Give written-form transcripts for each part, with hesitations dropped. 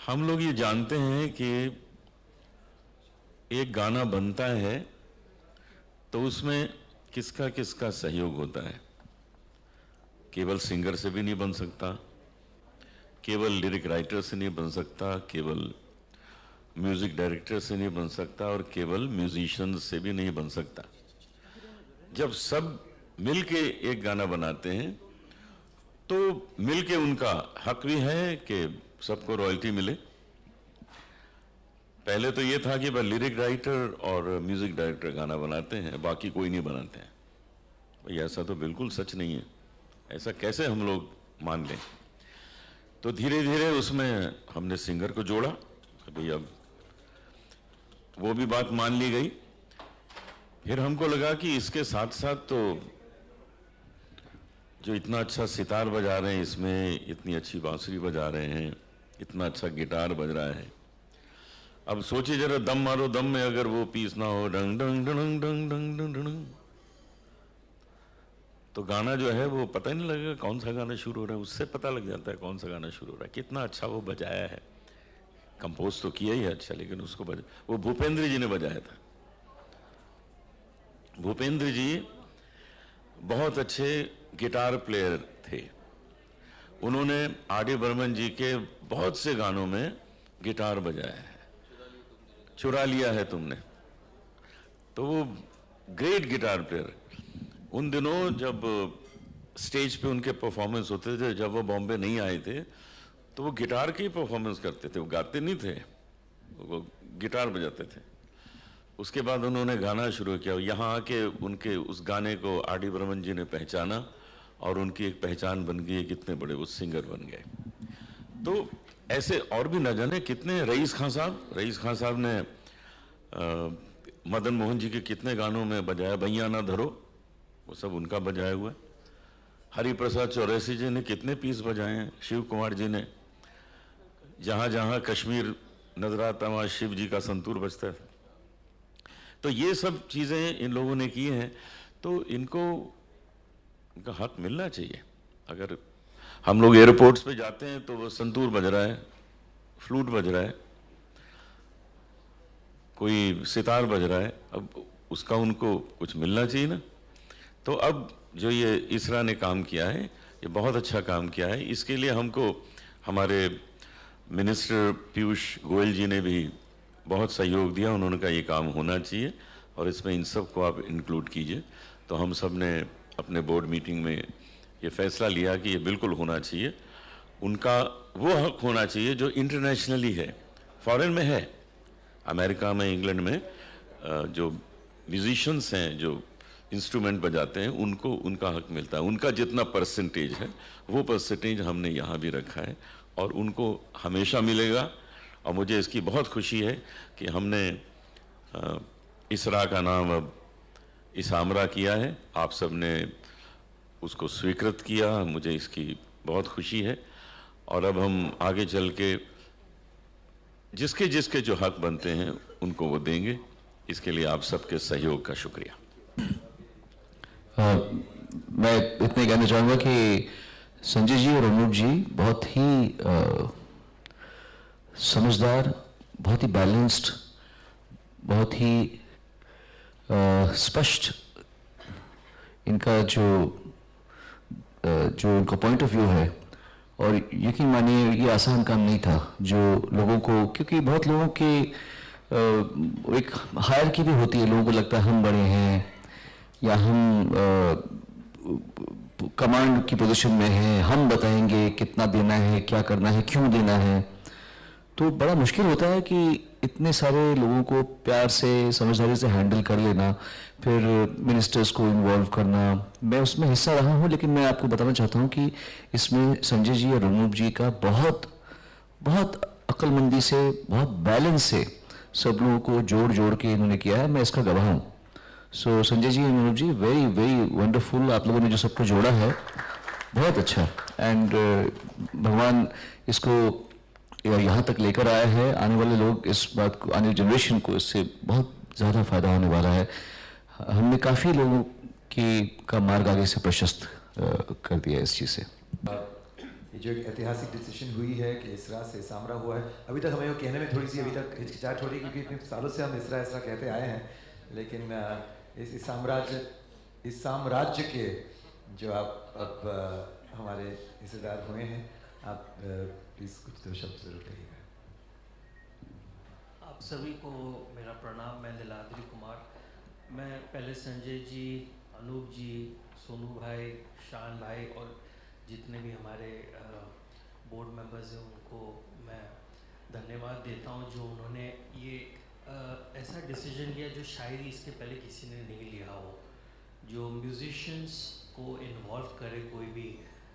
हम लोग ये जानते हैं कि एक गाना बनता है तो उसमें किसका किसका सहयोग होता है। केवल सिंगर से भी नहीं बन सकता, केवल लिरिक राइटर से नहीं बन सकता, केवल म्यूजिक डायरेक्टर से नहीं बन सकता और केवल म्यूजिशियन से भी नहीं बन सकता। जब सब मिलके एक गाना बनाते हैं तो मिलके उनका हक भी है कि सबको रॉयल्टी मिले। पहले तो ये था कि बस लिरिक राइटर और म्यूजिक डायरेक्टर गाना बनाते हैं, बाकी कोई नहीं बनाते हैं। भाई ऐसा तो बिल्कुल सच नहीं है, ऐसा कैसे हम लोग मान लें। तो धीरे धीरे उसमें हमने सिंगर को जोड़ा, भाई अब वो भी बात मान ली गई। फिर हमको लगा कि इसके साथ साथ तो जो इतना अच्छा सितार बजा रहे हैं, इसमें इतनी अच्छी बांसुरी बजा रहे हैं, इतना अच्छा गिटार बज रहा है, अब सोचिए जरा दम मारो, दम में अगर वो पीस ना हो डंग डंग डंग डंग डंग डंग डंग, तो गाना जो है वो पता ही नहीं लगेगा कौन सा गाना शुरू हो रहा है। उससे पता लग जाता है कौन सा गाना शुरू हो रहा है, कितना अच्छा वो बजाया है। कंपोज तो किया ही है अच्छा, लेकिन उसको वो भूपेंद्र जी ने बजाया था। भूपेंद्र जी बहुत अच्छे गिटार प्लेयर थे। उन्होंने आर डी बर्मन जी के बहुत से गानों में गिटार बजाया है। चुरा लिया है तुमने, तो वो ग्रेट गिटार प्लेयर। उन दिनों जब स्टेज पे उनके परफॉर्मेंस होते थे, जब वो बॉम्बे नहीं आए थे, तो वो गिटार की परफॉर्मेंस करते थे, वो गाते नहीं थे, वो गिटार बजाते थे। उसके बाद उन्होंने गाना शुरू किया। यहाँ आके उनके उस गाने को आर डी बर्मन जी ने पहचाना और उनकी एक पहचान बन गई, कितने बड़े वो सिंगर बन गए। तो ऐसे और भी न जाने कितने, रईस खान साहब ने मदन मोहन जी के कितने गानों में बजाया, भैया ना धरो, वो सब उनका बजाया हुआ है। हरिप्रसाद चौरसी जी ने कितने पीस बजाए हैं, शिव कुमार जी ने जहाँ जहाँ कश्मीर नजर आता वहाँ शिव जी का संतूर बजता है। तो ये सब चीज़ें इन लोगों ने की हैं, तो इनको इनका हक मिलना चाहिए। अगर हम लोग एयरपोर्ट्स पे जाते हैं तो वो संतूर बज रहा है, फ्लूट बज रहा है, कोई सितार बज रहा है, अब उसका उनको कुछ मिलना चाहिए ना। तो अब जो ये इसरा ने काम किया है, ये बहुत अच्छा काम किया है। इसके लिए हमको हमारे मिनिस्टर पीयूष गोयल जी ने भी बहुत सहयोग दिया। उन्होंने कहा ये काम होना चाहिए और इसमें इन सब को आप इंक्लूड कीजिए। तो हम सब ने अपने बोर्ड मीटिंग में ये फैसला लिया कि ये बिल्कुल होना चाहिए। उनका वो हक होना चाहिए जो इंटरनेशनली है, फॉरेन में है, अमेरिका में, इंग्लैंड में जो म्यूजिशियंस हैं, जो इंस्ट्रूमेंट बजाते हैं, उनको उनका हक मिलता है। उनका जितना परसेंटेज है वो परसेंटेज हमने यहाँ भी रखा है और उनको हमेशा मिलेगा। और मुझे इसकी बहुत खुशी है कि हमने इसरा का नाम अब इसामरा किया है। आप सब ने उसको स्वीकृत किया, मुझे इसकी बहुत खुशी है। और अब हम आगे चल के जिसके जिसके जो हक बनते हैं उनको वो देंगे। इसके लिए आप सबके सहयोग का शुक्रिया। मैं इतने कहना चाहूँगा कि संजय जी और अनूप जी बहुत ही समझदार, बहुत ही बैलेंस्ड, बहुत ही स्पष्ट इनका जो इनका पॉइंट ऑफ व्यू है। और यकीन मानिए ये आसान काम नहीं था जो लोगों को, क्योंकि बहुत लोगों के एक हायरार्की भी होती है, लोगों को लगता है हम बड़े हैं या हम कमांड की पोजीशन में हैं, हम बताएंगे कितना देना है, क्या करना है, क्यों देना है। तो बड़ा मुश्किल होता है कि इतने सारे लोगों को प्यार से, समझदारी से हैंडल कर लेना, फिर मिनिस्टर्स को इन्वॉल्व करना। मैं उसमें हिस्सा रहा हूँ, लेकिन मैं आपको बताना चाहता हूँ कि इसमें संजय जी और अनूप जी का बहुत अक्लमंदी से, बहुत बैलेंस से सब लोगों को जोड़ जोड़ के इन्होंने किया है। मैं इसका गवाह हूँ। So Sanjay ji, Anoop ji, very very wonderful. आप लोगों ने जो सबको जोड़ा है बहुत अच्छा। एंड भगवान इसको यहाँ तक लेकर आया है। आने वाले लोग इस बात को, आने वाली जनरेशन को इससे बहुत ज़्यादा फायदा होने वाला है। हमने काफ़ी लोगों का मार्ग आगे से प्रशस्त कर दिया इस चीज़ से। ये जो एक ऐतिहासिक डिसीजन हुई है कि इसरा से इसामरा हुआ है, अभी तक हमें वो कहने में थोड़ी सी अभी तक हिचकिचाहट हो रही, क्योंकि इतने सालों से हम इसरा इसरा कहते आए हैं, लेकिन इस साम्राज्य के जो आप अब हमारे हिस्सेदार हुए हैं, आप प्लीज़ कुछ दो शब्द जरूर कहिएगा। आप सभी को मेरा प्रणाम। मैं नीलाद्री कुमार। मैं पहले संजय जी, अनूप जी, सोनू भाई, शान भाई और जितने भी हमारे बोर्ड मेंबर्स हैं उनको मैं धन्यवाद देता हूं, जो उन्होंने ये ऐसा डिसीजन लिया जो शायद इसके पहले किसी ने नहीं लिया हो, जो म्यूजिशियंस को इन्वॉल्व करे। कोई भी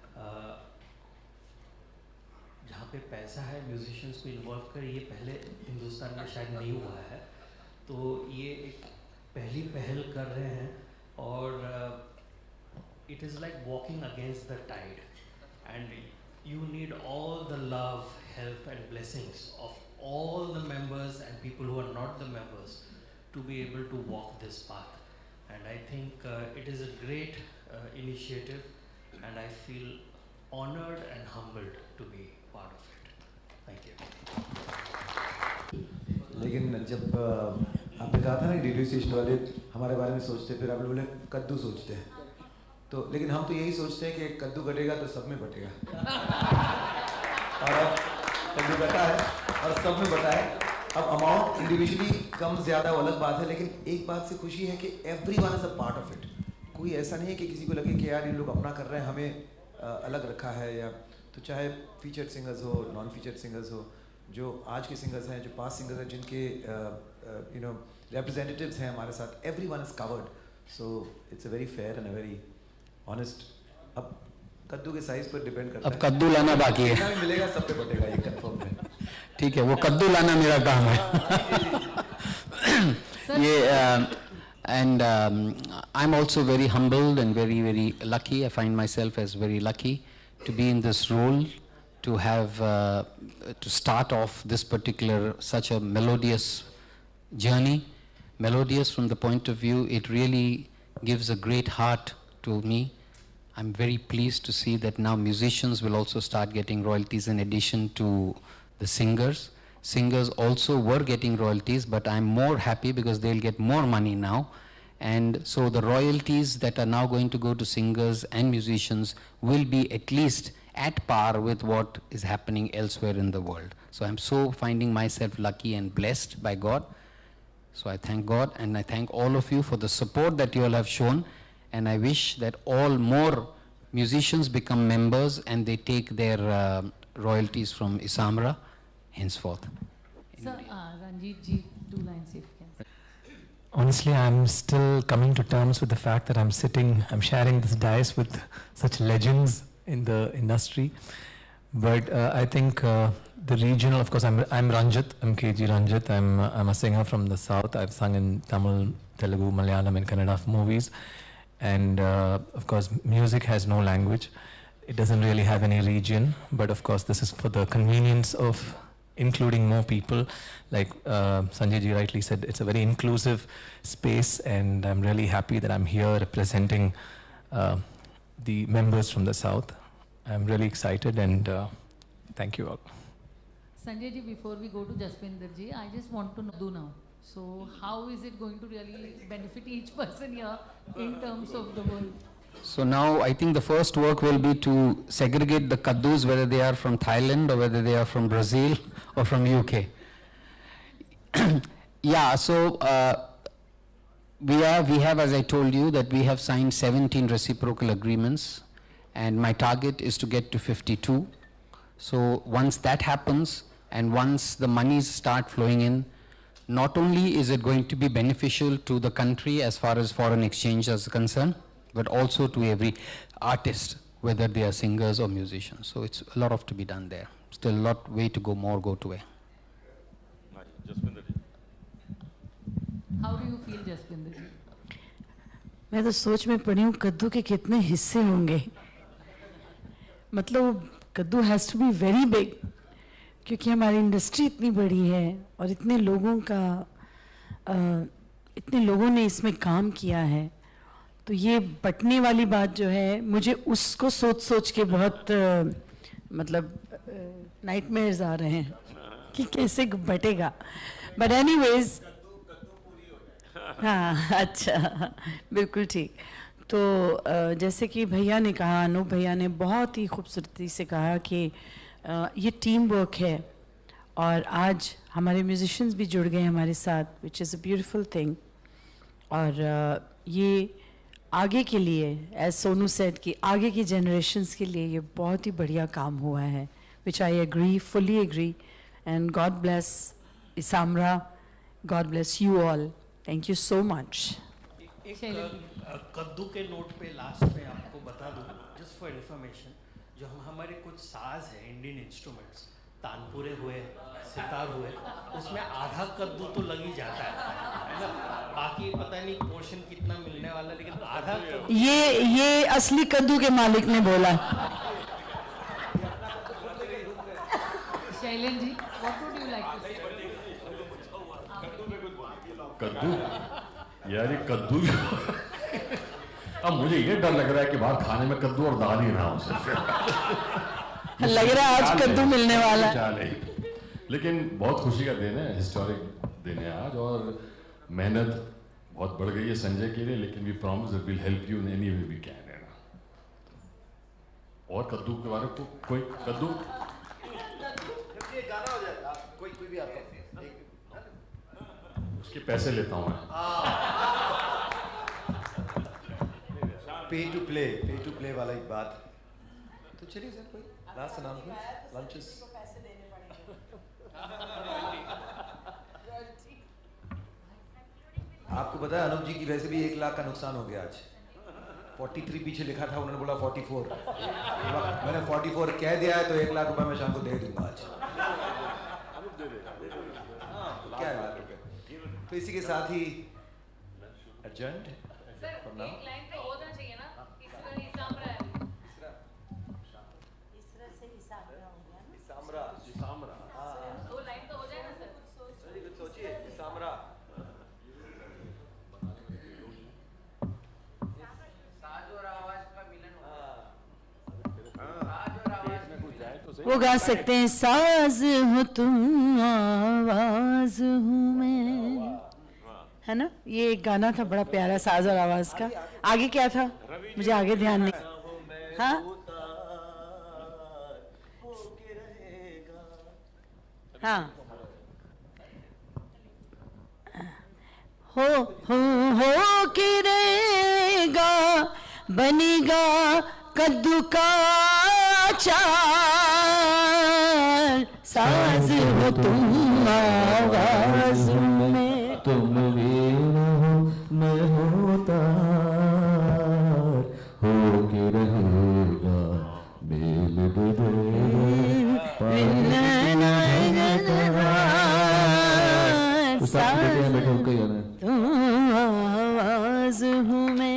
जहाँ पे पैसा है म्यूजिशियंस को इन्वॉल्व करे, ये पहले हिंदुस्तान में शायद नहीं हुआ है। तो ये एक पहली पहल कर रहे हैं और it is like walking against the tide, and you need all the love, help and blessings of all the members and people who are not the members to be able to walk this path. And I think it is a great initiative, and I feel honored and humbled to be part of it. Thank you. लेकिन जब आपने कहा था ना radio station वाले हमारे बारे में सोचते, फिर आपने बोले कद्दू सोचते हैं, तो लेकिन हम तो यही सोचते हैं कि कद्दू कटेगा तो सब में बटेगा, और अब कद्दू कटा है और सब में बटा है। अब अमाउंट इंडिविजुअली कम ज़्यादा वो अलग बात है, लेकिन एक बात से खुशी है कि everyone is a part of it. कोई ऐसा नहीं है कि किसी को लगे कि यार ये लोग अपना कर रहे हैं, हमें अलग रखा है, या तो चाहे फीचर्ड सिंगर्स हो, नॉन फीचर्ड सिंगर्स हो, जो आज के सिंगर्स हैं, जो पास्ट सिंगर्स हैं, जिनके रिप्रेजेंटेटिव्स हैं हमारे साथ, everyone is covered. So it's a very fair and a very honest. अब कद्दू के साइज पर डिपेंड करता है, अब कद्दू लाना बाकी है, जितना भी मिलेगा सब पे बटेगा, ये कंफर्म है। ठीक है, वो कद्दू लाना मेरा काम है। ये and I'm also very humbled and very, very lucky. I find myself as very lucky to be in this role, to have to start off this particular such a melodious journey. Melodious from the point of view, it really gives a great heart to me. I'm very pleased to see that now musicians will also start getting royalties in addition to the singers. Singers also were getting royalties, but I'm more happy because they'll get more money now. And so the royalties that are now going to go to singers and musicians will be at least at par with what is happening elsewhere in the world. So I'm so finding myself lucky and blessed by God. So I thank God, and I thank all of you for the support that you all have shown. And I wish that all more musicians become members and they take their royalties from Isamra henceforth. Sir, Ranjit ji, 2 lines if you can. Honestly, I'm still coming to terms with the fact that I'm sharing this dais with such legends in the industry. But I think the regional, of course, I'm Ranjit, I'm KG Ranjit. I'm a singer from the south. I've sung in Tamil, Telugu, Malayalam and Kannada movies. And of course, music has no language. It doesn't really have any region. But of course, this is for the convenience of including more people. Like Sanjay ji rightly said, it's a very inclusive space, and I'm really happy that I'm here representing the members from the south. I'm really excited, and thank you all. Sanjay ji, before we go to Jaswinder ji, I just want to know now. So how is it going to really benefit each person here in terms of the world? So now I think the first work will be to segregate the kaddus, whether they are from Thailand or whether they are from Brazil or from UK. Yeah, so we have, as I told you, that we have signed 17 reciprocal agreements, and my target is to get to 52. So once that happens, and once the monies start flowing in, not only is it going to be beneficial to the country as far as foreign exchange is concerned, but also to every artist, whether they are singers or musicians. So it's a lot of to be done there. Still a lot way to go, more go to way. How do you feel, Jaswinder ji? मैं तो सोच में पड़ी हूँ कद्दू के कितने हिस्से होंगे। मतलब कद्दू has to be very big, क्योंकि हमारी इंडस्ट्री इतनी बड़ी है और इतने लोगों ने इसमें काम किया है। तो ये बटने वाली बात जो है, मुझे उसको सोच के बहुत मतलब नाइटमेयर्स आ रहे हैं कि कैसे बटेगा, बट एनीवेज हाँ अच्छा बिल्कुल ठीक। तो जैसे कि भैया ने कहा, अनूप भैया ने बहुत ही खूबसूरती से कहा कि ये टीम वर्क है और आज हमारे म्यूजिशियंस भी जुड़ गए हमारे साथ, which is a beautiful thing. और ये आगे के लिए, एज सोनू सेड, कि आगे की जनरेशन्स के लिए ये बहुत ही बढ़िया काम हुआ है, which I agree, fully agree. And God bless ISAMRA, God bless you all, thank you so much. कद्दू के नोट पे लास्ट में आपको बता दूं, जस्ट फॉर इन्फॉर्मेशन, जो हमारे कुछ साज हैं, इंडियन इंस्ट्रूमेंट्स, तानपुरे हुए, सितार हुए, उसमें आधा कद्दू तो लग ही जाता है ना। बाकी पता नहीं पोर्शन कितना मिलने वाला, लेकिन आधा कद्दू ये असली कद्दू के मालिक ने बोला। Shailen ji, what would you like to say? कद्दू यार, ये कद्दू अब मुझे ये डर लग रहा है कि बाहर खाने में कद्दू और दाल ही ना हो सिर्फ लग रहा है आज कद्दू मिलने वाला है। लेकिन बहुत खुशी का दिन है, हिस्टोरिक दिन है आज, और मेहनत बहुत बढ़ गई है संजय के लिए, लेकिन we promise that will help you in any way we can. और कद्दू के बारे में कोई कद्दू गाना हो जाएगा, कोई भी आता है, उसके पैसे लेता हूँ मैं। पे टू प्ले वाला एक बात। तो चलिए सर, कोई लास्ट अनाउंसमेंट, लंचेस। आपको पता है अनूप जी की वैसे भी 1 लाख का नुकसान हो गया आज। 43 पीछे लिखा था, उन्होंने बोला 44। मैंने 44 कह दिया है, तो 1 लाख रुपए मैं शाम को दे दूंगा आज। क्या है 1 लाख रुपए? तो इसी के साथ ही एडजर्न्ड फ्रॉम नाउ। एक लाइन तो होना चाहिए ना, इसरा इसामरा है। इसरा से इसामरा हो गया ना। इसामरा। हां, 2 लाइन तो हो जाए ना सर। सोचिए इसामरा। वो गा सकते हैं, साज हो तुम आवाज हूँ मैं, है ना। ये एक गाना था बड़ा प्यारा, साज और आवाज का। आगे क्या था मुझे आगे ध्यान नहीं। हाँ हाँ, हो के रहेगा, बनेगा कद्दू का चार, साज हो तुम आवाज में, तुम वीर हो मैं होता, हो के रहेगा मेल आवाज हूँ मैं।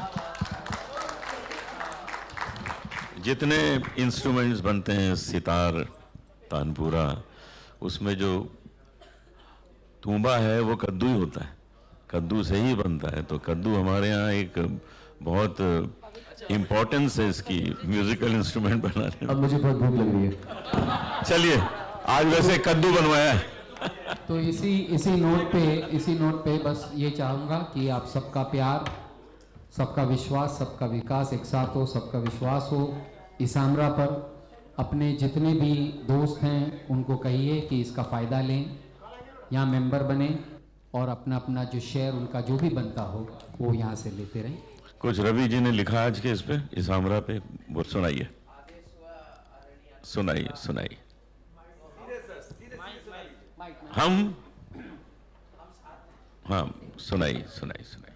जितने इंस्ट्रूमेंट्स बनते हैं, सितार, तानपुरा, उसमें जो तूंबा है वो कद्दू ही होता है, कद्दू से ही बनता है। तो कद्दू हमारे यहाँ एक बहुत इम्पोर्टेंस है इसकी, म्यूजिकल इंस्ट्रूमेंट बनाने में। अब मुझे बहुत भूख लग रही है। चलिए, आज वैसे कद्दू बनवाया है। तो इसी नोट पे बस ये चाहूँगा कि आप सबका प्यार, सबका विश्वास, सबका विकास एक साथ हो, सबका विश्वास हो इसामरा पर। अपने जितने भी दोस्त हैं उनको कहिए कि इसका फ़ायदा लें, यहाँ मेंबर बने और अपना अपना जो शेयर उनका जो भी बनता हो वो यहाँ से लेते रहें। कुछ रवि जी ने लिखा आज के इस पे, इसामरा पे, वो सुनाइए सुनाइए सुनाइए। हम हाँ, सुनाइए सुनाइए सुनाइए।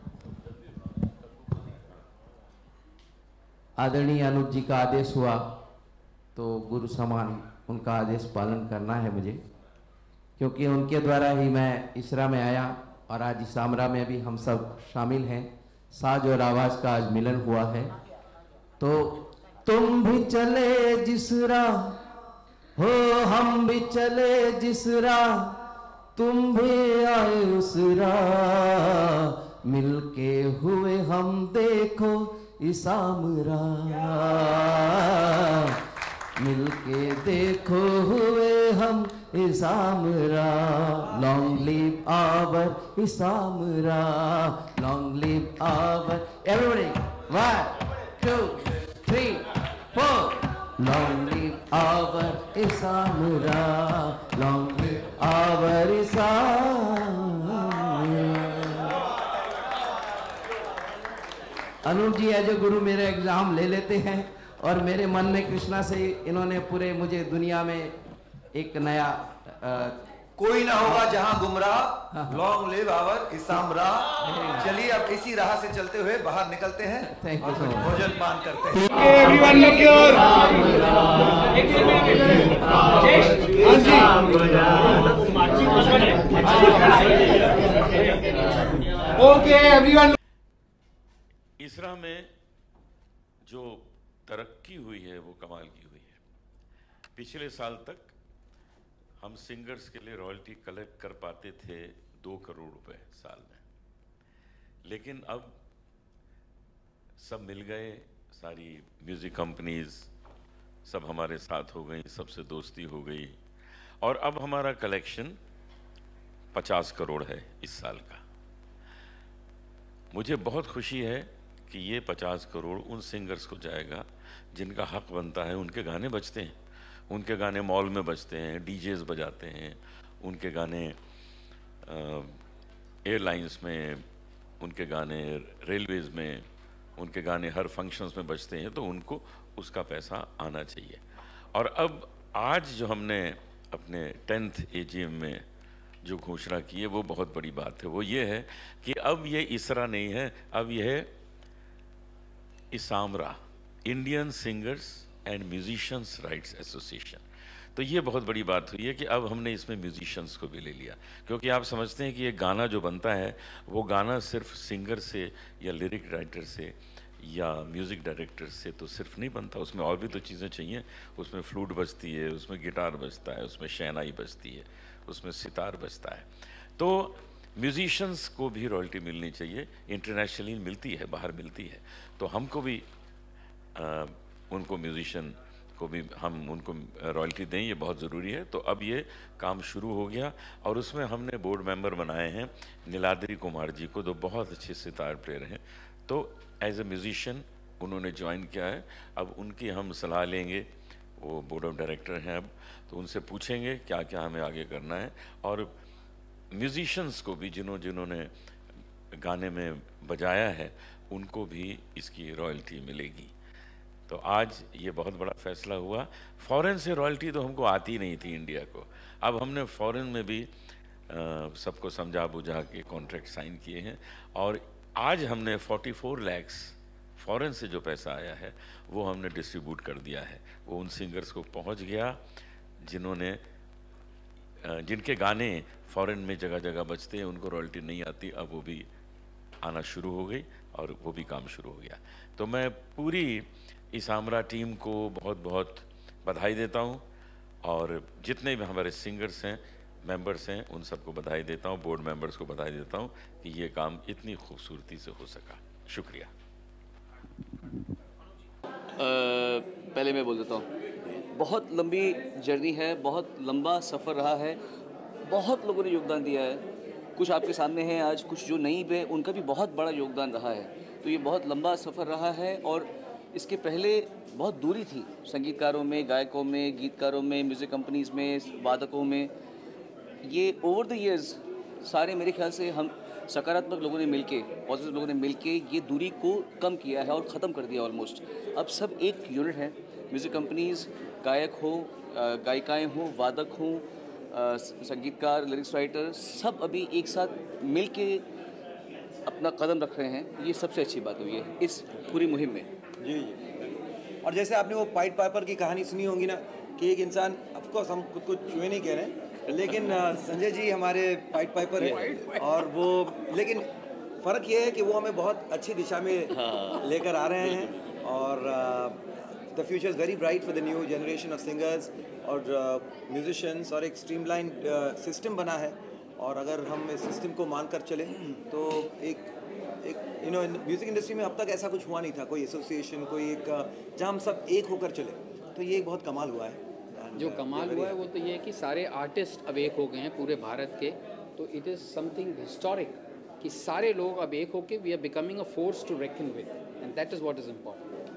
आदरणीय अनूप जी का आदेश हुआ तो गुरु समान उनका आदेश पालन करना है मुझे, क्योंकि उनके द्वारा ही मैं इसरा में आया और आज इसामरा में भी हम सब शामिल हैं। साज और आवाज़ का आज मिलन हुआ है। तो तुम भी चले जिस राह हो, हम भी चले जिस राह, तुम भी आए उस राह, मिलके हुए हम देखो इसामरा, मिलके देखो हुए हम ISAMRA, long live our ISAMRA, long live our, everybody 1 2 3 4, long live our ISAMRA, long live our ISAMRA. Anoop ji as a guru मेरे एग्जाम ले लेते हैं और मेरे मन में कृष्णा से इन्होंने पूरे मुझे दुनिया में एक नया कोई ना होगा जहां गुमराह, लॉन्ग लिव आवर इसामरा। चलिए अब इसी राह से चलते हुए बाहर निकलते हैं और कुछ भोजन पान करते हैं। Okay everyone. इसरा में जो तरक्की हुई है वो कमाल की हुई है। पिछले साल तक हम सिंगर्स के लिए रॉयल्टी कलेक्ट कर पाते थे 2 करोड़ रुपए साल में, लेकिन अब सब मिल गए, सारी म्यूजिक कंपनीज सब हमारे साथ हो गई, सबसे दोस्ती हो गई और अब हमारा कलेक्शन 50 करोड़ है इस साल का। मुझे बहुत खुशी है कि ये 50 करोड़ उन सिंगर्स को जाएगा जिनका हक बनता है। उनके गाने बजते हैं, उनके गाने मॉल में बजते हैं, डीजेस बजाते हैं, उनके गाने एयरलाइंस में, उनके गाने रेलवेज में, उनके गाने हर फंक्शंस में बजते हैं, तो उनको उसका पैसा आना चाहिए। और अब आज जो हमने अपने 10th AGM में जो घोषणा की है वो बहुत बड़ी बात है। वो ये है कि अब ये इसरा नहीं है, अब ये है ISAMRA, Indian singers and musicians rights association. तो ये बहुत बड़ी बात हुई है कि अब हमने इसमें म्यूजिशियंस को भी ले लिया, क्योंकि आप समझते हैं कि ये गाना जो बनता है वो गाना सिर्फ सिंगर से या लिरिक राइटर से या म्यूज़िक डायरेक्टर से तो सिर्फ नहीं बनता, उसमें और भी तो चीज़ें चाहिए। उसमें फ्लूट बजती है, उसमें गिटार बजता है, उसमें शहनाई बजती है, उसमें सितार बजता है। तो म्यूजिशियंस को भी रॉयल्टी मिलनी चाहिए, इंटरनेशनली मिलती है, बाहर मिलती है, तो हमको भी उनको म्यूजिशियन को भी हम उनको रॉयल्टी दें, ये बहुत ज़रूरी है। तो अब ये काम शुरू हो गया और उसमें हमने बोर्ड मेंबर बनाए हैं नीलाद्री कुमार जी को, जो बहुत अच्छे सितार प्लेयर हैं। तो एज ए म्यूजिशियन उन्होंने ज्वाइन किया है। अब उनकी हम सलाह लेंगे, वो बोर्ड ऑफ डायरेक्टर हैं अब, तो उनसे पूछेंगे क्या क्या हमें आगे करना है। और म्यूजिशियंस को भी जिन्होंने गाने में बजाया है उनको भी इसकी रॉयल्टी मिलेगी। तो आज ये बहुत बड़ा फैसला हुआ। फॉरेन से रॉयल्टी तो हमको आती नहीं थी इंडिया को, अब हमने फॉरेन में भी सबको समझा बुझा के कॉन्ट्रैक्ट साइन किए हैं और आज हमने 44 लाख फॉरेन से जो पैसा आया है वो हमने डिस्ट्रीब्यूट कर दिया है। वो उन सिंगर्स को पहुंच गया जिनके गाने फॉरेन में जगह जगह बजते हैं, उनको रॉयल्टी नहीं आती, अब वो भी आना शुरू हो गई और वो भी काम शुरू हो गया। तो मैं पूरी इसामरा टीम को बहुत बहुत बधाई देता हूँ और जितने भी हमारे सिंगर्स हैं, मेंबर्स हैं, उन सबको बधाई देता हूँ, बोर्ड मेंबर्स को बधाई देता हूँ कि ये काम इतनी खूबसूरती से हो सका। शुक्रिया। पहले मैं बोल देता हूँ, बहुत लंबी जर्नी है, बहुत लंबा सफ़र रहा है, बहुत लोगों ने योगदान दिया है। कुछ आपके सामने हैं आज, कुछ जो नहीं पे उनका भी बहुत बड़ा योगदान रहा है। तो ये बहुत लंबा सफ़र रहा है और इसके पहले बहुत दूरी थी संगीतकारों में, गायकों में, गीतकारों में, म्यूज़िक कंपनीज़ में, वादकों में। ये ओवर द इयर्स सारे मेरे ख्याल से हम सकारात्मक लोगों ने मिलके, पॉजिटिव लोगों ने मिलके ये दूरी को कम किया है और ख़त्म कर दिया ऑलमोस्ट। अब सब एक यूनिट है। म्यूज़िक कंपनीज़, गायक हो, गायिकाएँ हों, वादक हों, संगीतकार, लिरिक्स राइटर, सब अभी एक साथ मिलके अपना कदम रख रहे हैं। ये सबसे अच्छी बात हुई है इस पूरी मुहिम में। जी जी। और जैसे आपने वो पाइट पाइपर की कहानी सुनी होगी ना कि एक इंसान, ऑफकोर्स हम खुद को चूहे नहीं कह रहे हैं, लेकिन संजय जी हमारे पाइट पाइपर है और वो, लेकिन फ़र्क ये है कि वो हमें बहुत अच्छी दिशा में लेकर आ रहे हैं और the future is very bright for the new generation of singers और म्यूजिशियंस। और एक स्ट्रीमलाइन सिस्टम बना है और अगर हम इस सिस्टम को मान कर चले तो एक यू नो म्यूज़िक इंडस्ट्री में अब तक ऐसा कुछ हुआ नहीं था, कोई एसोसिएशन, कोई एक जहाँ हम सब एक होकर चले। तो ये बहुत कमाल हुआ है। जो कमाल हुआ है वो तो ये है कि सारे आर्टिस्ट अब एक हो गए हैं पूरे भारत के, तो इट इज़ समथिंग हिस्टोरिक कि सारे लोग अब एक होके we are becoming a force to reckon with, and that is what is important.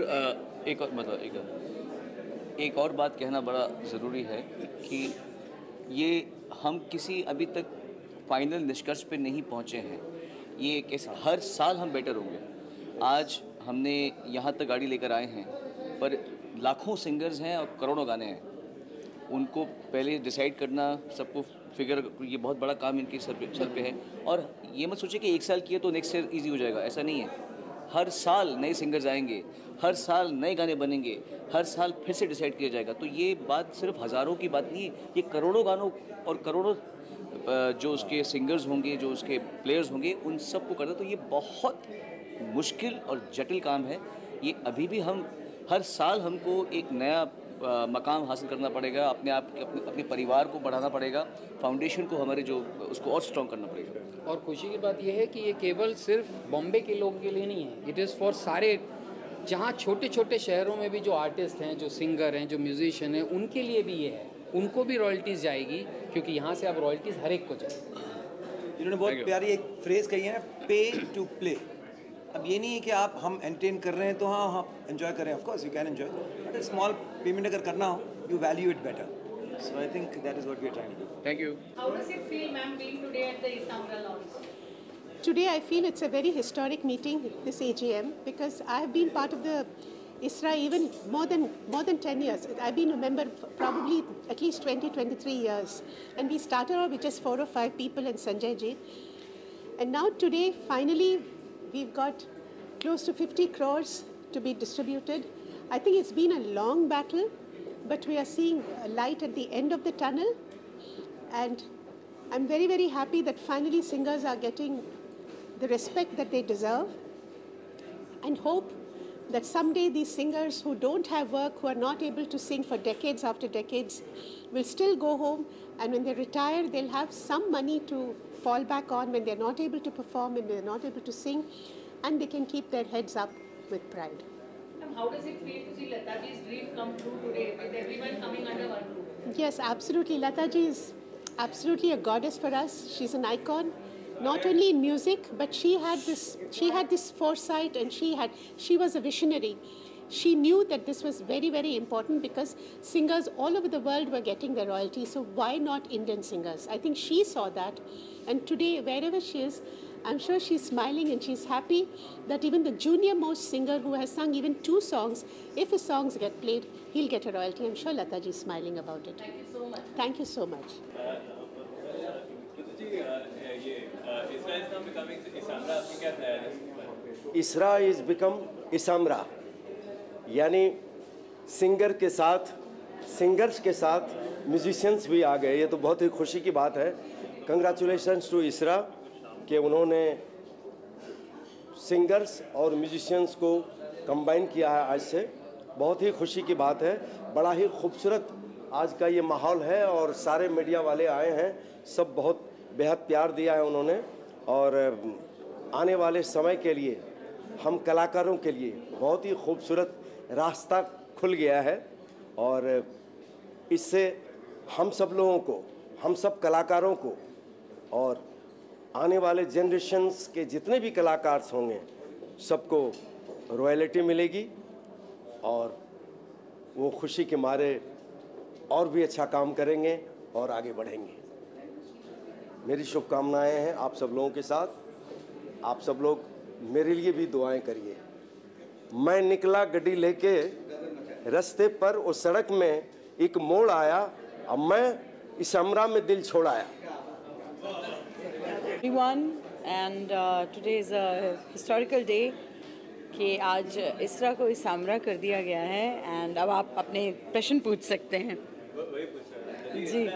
एक और बात कहना बड़ा ज़रूरी है कि ये हम किसी अभी तक फाइनल निष्कर्ष पे नहीं पहुँचे हैं। ये कैसे हर साल हम बेटर होंगे। आज हमने यहाँ तक गाड़ी लेकर आए हैं, पर लाखों सिंगर्स हैं और करोड़ों गाने हैं। उनको पहले डिसाइड करना, सबको फिगर, ये बहुत बड़ा काम इनके सर पे है। और ये मत सोचिए कि एक साल किए तो नेक्स्ट ईयर ईजी हो जाएगा, ऐसा नहीं है। हर साल नए सिंगर्स आएंगे, हर साल नए गाने बनेंगे, हर साल फिर से डिसाइड किया जाएगा। तो ये बात सिर्फ हज़ारों की बात नहीं है, ये करोड़ों गानों और करोड़ों जो उसके सिंगर्स होंगे, जो उसके प्लेयर्स होंगे, उन सब को करना। तो ये बहुत मुश्किल और जटिल काम है। ये अभी भी हम हर साल हमको एक नया मकाम हासिल करना पड़ेगा, अपने आप के अपने परिवार को बढ़ाना पड़ेगा, फाउंडेशन को हमारे जो उसको और स्ट्रॉन्ग करना पड़ेगा। और खुशी की बात यह है कि ये केवल सिर्फ बॉम्बे के लोगों के लिए नहीं है, इट इज़ फॉर सारे, जहाँ छोटे छोटे शहरों में भी जो आर्टिस्ट हैं, जो सिंगर हैं, जो म्यूजिशियन हैं, उनके लिए भी ये है। उनको भी रॉयल्टीज़ जाएगी, क्योंकि यहाँ से अब रॉयल्टीज़ हर एक को जाएगी। इन्होंने बहुत प्यारी एक फ्रेज़ कही है, पे टू प्ले। अब ये नहीं है कि हम एंटरटेन कर रहे हैं तो हाँ एंजॉय करें, of course you can enjoy, but small payment अगर करना हो, you value it better. So I think that is what we are trying to do. Thank you. How does it feel, ma'am, being today at the Isamra launch? Today I feel it's a very historic meeting, this AGM, because I have been part of the ISRA even more than 10 years. I've been a member probably at least 23 years. And we started off with just 4 or 5 people and Sanjay ji. And now today, finally, we've got close to 50 crores to be distributed. I think it's been a long battle, but we are seeing a light at the end of the tunnel. And I'm very, very happy that finally singers are getting the respect that they deserve, and hope that someday these singers who don't have work, who are not able to sing for decades after decades, will still go home, and when they retire, they'll have some money to fall back on when they're not able to perform and they're not able to sing, and they can keep their heads up with pride. And how does it feel to see Lataji's dream come true today with everyone coming under one roof? Yes, absolutely. Lataji is absolutely a goddess for us. She's an icon, not only in music, but she had this foresight, and she was a visionary. She knew that this was very, very important, because singers all over the world were getting their royalties. So why not Indian singers? I think she saw that, and today wherever she is, I'm sure she's smiling and she's happy that even the junior most singer who has sung even 2 songs, if his songs get played, he'll get a royalty. I'm sure Lataji is smiling about it. Thank you so much. Thank you so much. ISRA is become Isamra, यानी singer के साथ, singers के साथ musicians भी आ गए। ये तो बहुत ही खुशी की बात है। कंग्रेचुलेशंस टू ISRA कि उन्होंने सिंगर्स और म्यूजिशियंस को कंबाइन किया है आज से। बहुत ही खुशी की बात है। बड़ा ही खूबसूरत आज का ये माहौल है, और सारे मीडिया वाले आए हैं, सब बहुत बेहद प्यार दिया है उन्होंने। और आने वाले समय के लिए हम कलाकारों के लिए बहुत ही खूबसूरत रास्ता खुल गया है, और इससे हम सब लोगों को, हम सब कलाकारों को, और आने वाले जनरेशन्स के जितने भी कलाकार होंगे, सबको रॉयल्टी मिलेगी, और वो खुशी के मारे और भी अच्छा काम करेंगे और आगे बढ़ेंगे। मेरी शुभकामनाएं हैं आप सब लोगों के साथ। आप सब लोग मेरे लिए भी दुआएं करिए। मैं निकला गड्डी लेके रास्ते पर, उस सड़क में एक मोड़ आया, अब मैं इसामरा में दिल छोड़ाया। Everyone, and today is a historical day कि आज ISRA को इसामरा कर दिया गया है। एंड अब आप अपने प्रश्न पूछ सकते हैं। जी,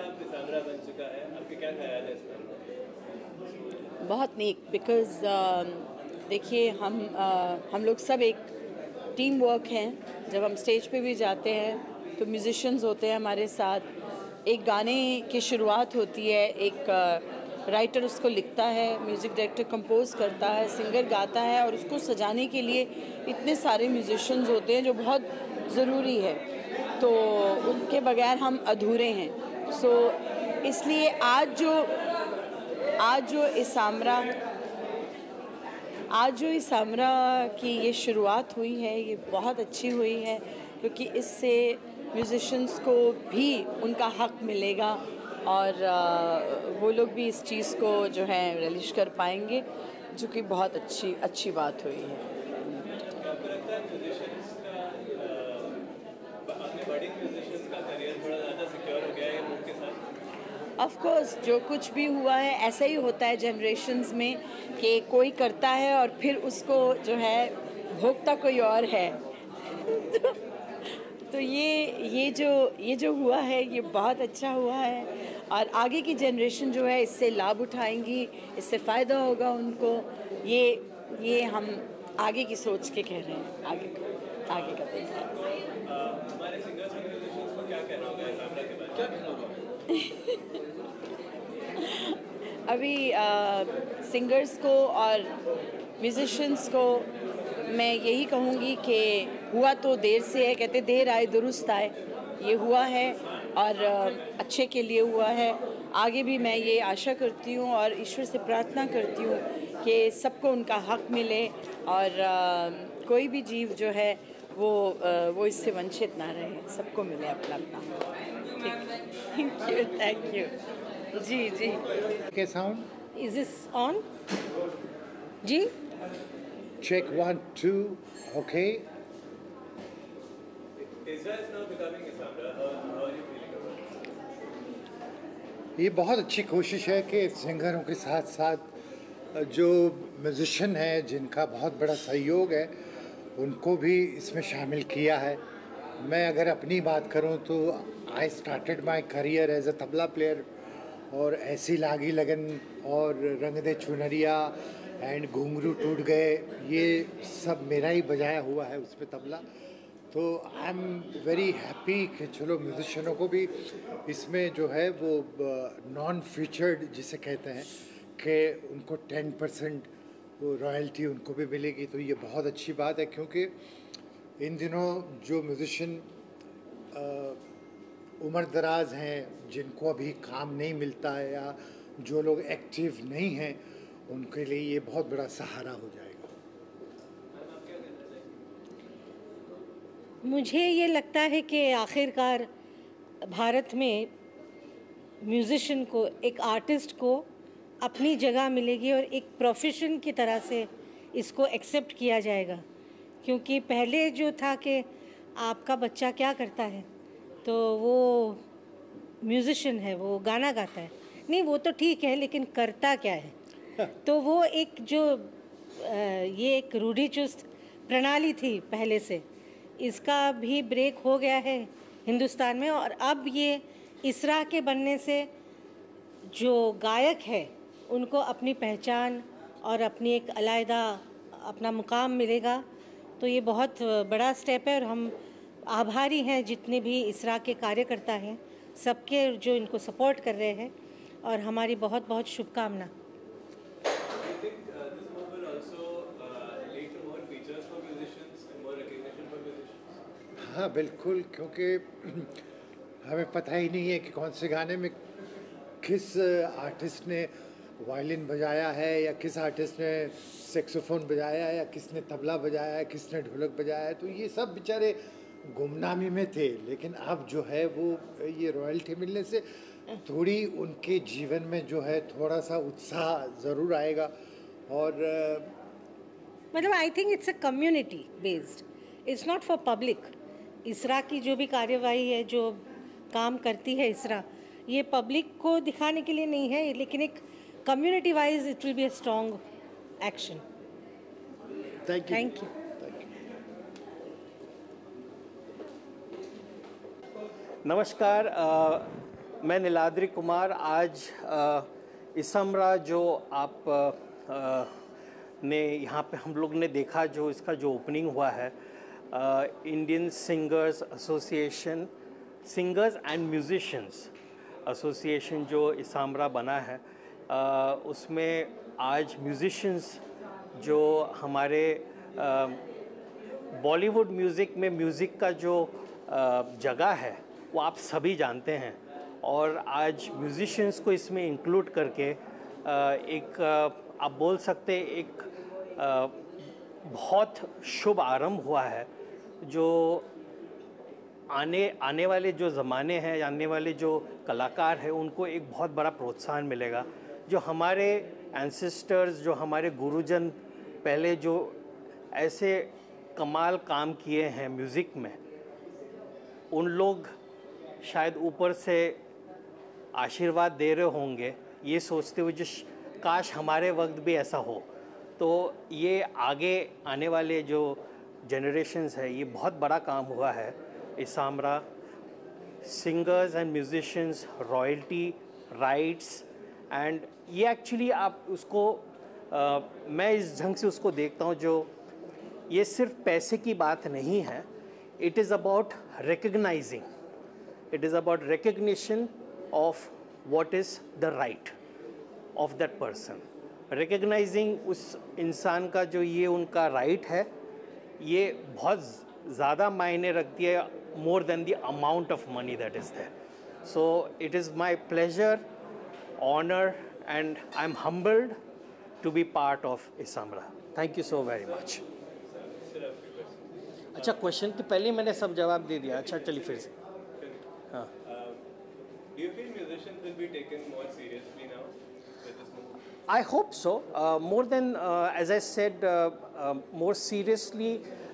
बहुत नेक, बिकॉज देखिए हम लोग सब एक टीम वर्क हैं। जब हम स्टेज पे भी जाते हैं तो म्यूजिशियंस होते हैं हमारे साथ। एक गाने की शुरुआत होती है, एक राइटर उसको लिखता है, म्यूज़िक डायरेक्टर कंपोज करता है, सिंगर गाता है, और उसको सजाने के लिए इतने सारे म्यूजिशियंस होते हैं जो बहुत ज़रूरी है। तो उनके बगैर हम अधूरे हैं। सो इसलिए आज जो इसामरा की ये शुरुआत हुई है, ये बहुत अच्छी हुई है, क्योंकि इससे म्यूज़िशंस को भी उनका हक मिलेगा और वो लोग भी इस चीज़ को जो है रिलीज कर पाएंगे, जो कि बहुत अच्छी बात हुई है। ऑफ कोर्स जो कुछ भी हुआ है ऐसा ही होता है जनरेशन्स में कि कोई करता है और फिर उसको जो है भोगता कोई और है। तो ये जो हुआ है ये बहुत अच्छा हुआ है और आगे की जनरेशन जो है इससे लाभ उठाएंगी, इससे फ़ायदा होगा उनको। ये हम आगे की सोच के कह रहे हैं, आगे का देख रहे हैं। हमारे सिंगर्स और म्यूजिशियंस को क्या कहना होगा इसामरा के बारे में? क्या कहना होगा? अभी सिंगर्स को और म्यूजिशियंस को मैं यही कहूँगी कि हुआ तो देर से है, कहते देर आए दुरुस्त आए। ये हुआ है और अच्छे के लिए हुआ है। आगे भी मैं ये आशा करती हूँ और ईश्वर से प्रार्थना करती हूँ कि सबको उनका हक मिले और कोई भी जीव जो है वो इससे वंचित ना रहे, सबको मिले अपना अपना। थैंक यू जी। Okay, sound. Is this on? जी? Check 1 2. Okay. Isra is now becoming Isamra. How are you feeling about it? ये बहुत अच्छी कोशिश है कि सिंगरों के साथ साथ जो म्यूजिशियन हैं जिनका बहुत बड़ा सहयोग है उनको भी इसमें शामिल किया है। मैं अगर अपनी बात करूं तो I started my career as a tabla player और ऐसी लागी लगन और रंग दे चुनरिया एंड घुंघरू टूट गए, ये सब मेरा ही बजाया हुआ है उसमें तबला। तो आई एम वेरी हैप्पी कि चलो म्यूजिशियनों को भी इसमें जो है वो नॉन फीचर्ड जिसे कहते हैं कि उनको 10% वो रॉयल्टी उनको भी मिलेगी। तो ये बहुत अच्छी बात है, क्योंकि इन दिनों जो म्यूजिशियन उम्र दराज हैं, जिनको अभी काम नहीं मिलता है या जो लोग एक्टिव नहीं हैं, उनके लिए ये बहुत बड़ा सहारा हो जाएगा। मुझे ये लगता है कि आखिरकार भारत में म्यूज़िशियन को, एक आर्टिस्ट को अपनी जगह मिलेगी और एक प्रोफेशन की तरह से इसको एक्सेप्ट किया जाएगा। क्योंकि पहले जो था कि आपका बच्चा क्या करता है तो वो म्यूज़िशियन है, वो गाना गाता है, नहीं वो तो ठीक है लेकिन करता क्या है। तो वो एक जो ये एक रूढ़िचुस्त प्रणाली थी पहले से, इसका भी ब्रेक हो गया है हिंदुस्तान में। और अब ये इसरा के बनने से जो गायक है उनको अपनी पहचान और अपनी एक अलग अपना मुकाम मिलेगा। तो ये बहुत बड़ा स्टेप है और हम आभारी हैं जितने भी इसरा के कार्यकर्ता हैं, सबके जो इनको सपोर्ट कर रहे हैं, और हमारी बहुत बहुत शुभकामना। हाँ बिल्कुल, क्योंकि हमें पता ही नहीं है कि कौन से गाने में किस आर्टिस्ट ने वायलिन बजाया है या किस आर्टिस्ट ने सेक्सोफोन बजाया है या किसने तबला बजाया है, किसने ढोलक बजाया है। तो ये सब बेचारे गुमनामी में थे, लेकिन अब जो है वो ये रॉयल्टी मिलने से थोड़ी उनके जीवन में जो है थोड़ा सा उत्साह ज़रूर आएगा। और मतलब I think it's a community based, it's not for public. ISRA की जो भी कार्यवाही है, जो काम करती है इसरा, ये पब्लिक को दिखाने के लिए नहीं है, लेकिन एक community wise it will be a strong action. Thank you. नमस्कार, मैं नीलाद्रि कुमार। आज इसामरा जो आप ने यहाँ पे हम लोग ने देखा, जो इसका जो ओपनिंग हुआ है, Indian singers association, singers and musicians association जो इसामरा बना है, उसमें आज म्यूजिशियंस जो हमारे बॉलीवुड म्यूज़िक में म्यूज़िक का जो जगह है वो आप सभी जानते हैं, और आज म्यूजिशियंस को इसमें इंक्लूड करके एक आप बोल सकते एक बहुत शुभ आरंभ हुआ है, जो आने वाले जो ज़माने हैं, आने वाले जो कलाकार हैं, उनको एक बहुत बड़ा प्रोत्साहन मिलेगा। जो हमारे एंसेस्टर्स, जो हमारे गुरुजन पहले जो ऐसे कमाल काम किए हैं म्यूज़िक में, उन लोग शायद ऊपर से आशीर्वाद दे रहे होंगे ये सोचते हुए, जो काश हमारे वक्त भी ऐसा हो। तो ये आगे आने वाले जो जनरेशन्स है, ये बहुत बड़ा काम हुआ है ISAMRA. Singers and musicians, royalty rights, and ये एक्चुअली आप उसको मैं इस ढंग से उसको देखता हूँ, जो ये सिर्फ पैसे की बात नहीं है। It is about recognizing, it is about recognition of what is the right of that person, recognizing उस इंसान का जो ये उनका right है, ये बहुत ज़्यादा मायने रखती है, more than the amount of money that is there. So it is my pleasure, honor, and I'm humbled to be part of Isamra. Thank you so very much. अच्छा, क्वेश्चन तो पहले मैंने सब जवाब दे दिया। अच्छा चलिए फिर से। हाँ, Do you feel musicians will be taken more seriously now with this movie? I hope so. More than, as I said, more seriously,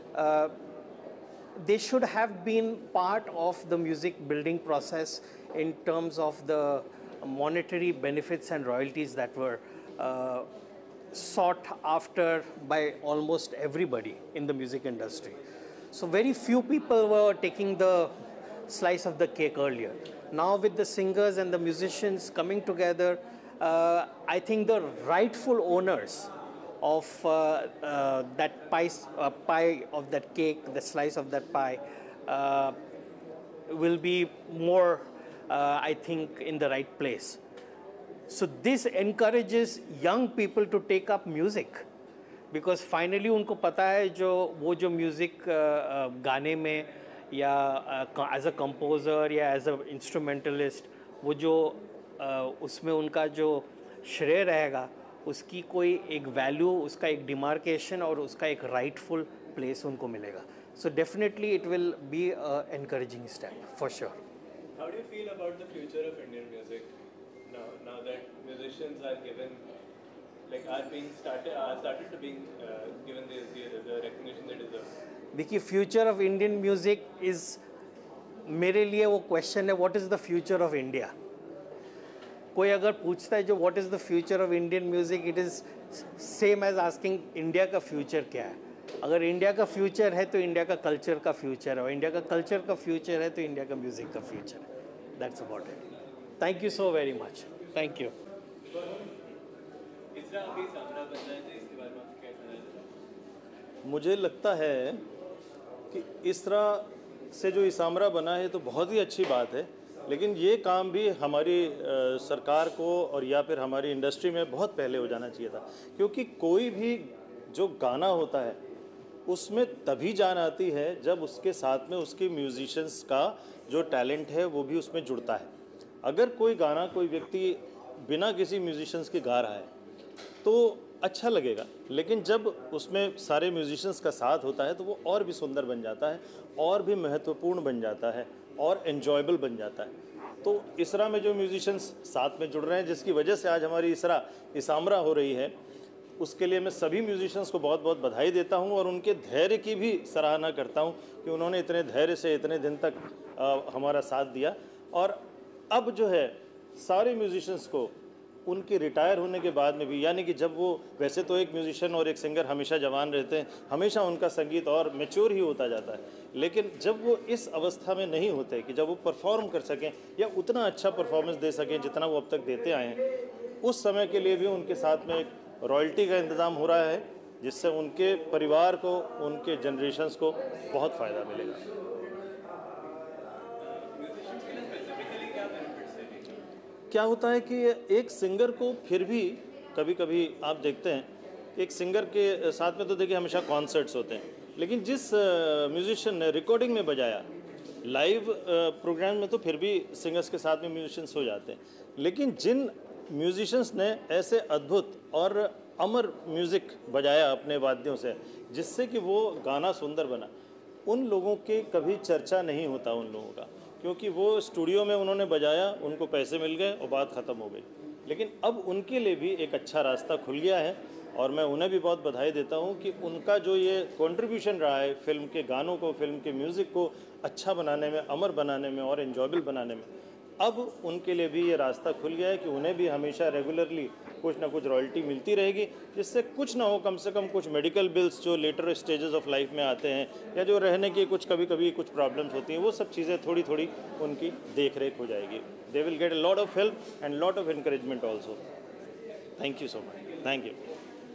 they should have been part of the music building process in terms of the monetary benefits and royalties that were sought after by almost everybody in the music industry. So very few people were taking the slice of the cake earlier. Now with the singers and the musicians coming together, I think the rightful owners of that pie of that cake, the slice of that pie, will be more, I think, in the right place. So this encourages young people to take up music, because finally उनको पता है वो जो music गाने में या as a composer या as a instrumentalist, वो जो उसमें उनका जो श्रेय रहेगा, उसकी कोई एक वैल्यू, उसका एक डिमार्केशन और उसका एक राइटफुल प्लेस उनको मिलेगा. So definitely it will be a encouraging step for sure. How do you feel about the future of Indian music now that musicians are given, like are started to being given the recognition they deserve? देखिए, future of Indian music is, मेरे लिए वो question है, what is the future of India. कोई अगर पूछता है जो what is the future of Indian music, it is same as asking India का फ्यूचर क्या है. अगर इंडिया का फ्यूचर है तो इंडिया का कल्चर का फ्यूचर है, और इंडिया का कल्चर का फ्यूचर है तो इंडिया का म्यूज़िक का फ्यूचर है. That's about it. Thank you so very much. Thank you. मुझे लगता है कि इस तरह से जो इसामरा बना है तो बहुत ही अच्छी बात है, लेकिन ये काम भी हमारी सरकार को और या फिर हमारी इंडस्ट्री में बहुत पहले हो जाना चाहिए था. क्योंकि कोई भी जो गाना होता है उसमें तभी जान आती है जब उसके साथ में उसके म्यूजिशियंस का जो टैलेंट है वो भी उसमें जुड़ता है. अगर कोई गाना कोई व्यक्ति बिना किसी म्यूजिशियंस के गा रहा है तो अच्छा लगेगा, लेकिन जब उसमें सारे म्यूजिशियंस का साथ होता है तो वो और भी सुंदर बन जाता है, और भी महत्वपूर्ण बन जाता है, और एन्जॉयबल बन जाता है. तो इसरा में जो म्यूजिशियंस साथ में जुड़ रहे हैं, जिसकी वजह से आज हमारी इसामरा हो रही है, उसके लिए मैं सभी म्यूजिशियंस को बहुत बहुत बधाई देता हूं, और उनके धैर्य की भी सराहना करता हूं कि उन्होंने इतने धैर्य से इतने दिन तक हमारा साथ दिया. और अब जो है सारे म्यूजिशियंस को उनके रिटायर होने के बाद में भी, यानी कि जब वो, वैसे तो एक म्यूजिशियन और एक सिंगर हमेशा जवान रहते हैं, हमेशा उनका संगीत और मैच्योर ही होता जाता है, लेकिन जब वो इस अवस्था में नहीं होते कि जब वो परफॉर्म कर सकें या उतना अच्छा परफॉर्मेंस दे सकें जितना वो अब तक देते आए हैं, उस समय के लिए भी उनके साथ में एक रॉयल्टी का इंतज़ाम हो रहा है, जिससे उनके परिवार को, उनके जनरेशन्स को बहुत फ़ायदा मिलेगा. क्या होता है कि एक सिंगर को फिर भी कभी कभी आप देखते हैं, एक सिंगर के साथ में तो देखिए हमेशा कॉन्सर्ट्स होते हैं, लेकिन जिस म्यूजिशियन ने रिकॉर्डिंग में बजाया लाइव प्रोग्राम में तो फिर भी सिंगर्स के साथ में म्यूजिशियंस हो जाते हैं, लेकिन जिन म्यूजिशियंस ने ऐसे अद्भुत और अमर म्यूज़िक बजाया अपने वाद्यों से जिससे कि वो गाना सुंदर बना, उन लोगों की कभी चर्चा नहीं होता उन लोगों का, क्योंकि वो स्टूडियो में उन्होंने बजाया, उनको पैसे मिल गए और बात ख़त्म हो गई। लेकिन अब उनके लिए भी एक अच्छा रास्ता खुल गया है और मैं उन्हें भी बहुत बधाई देता हूँ कि उनका जो ये कंट्रीब्यूशन रहा है फिल्म के गानों को, फिल्म के म्यूज़िक को अच्छा बनाने में, अमर बनाने में और एन्जॉयबल बनाने में, अब उनके लिए भी ये रास्ता खुल गया है कि उन्हें भी हमेशा रेगुलरली कुछ ना कुछ रॉयल्टी मिलती रहेगी, जिससे कुछ ना हो, कम से कम कुछ मेडिकल बिल्स जो लेटर स्टेजेस ऑफ लाइफ में आते हैं या जो रहने की कुछ कभी कभी कुछ प्रॉब्लम्स होती हैं, वो सब चीज़ें थोड़ी थोड़ी उनकी देख रेख हो जाएगी। They will get a lot of help and lot of encouragement also. Thank you so much. Thank you.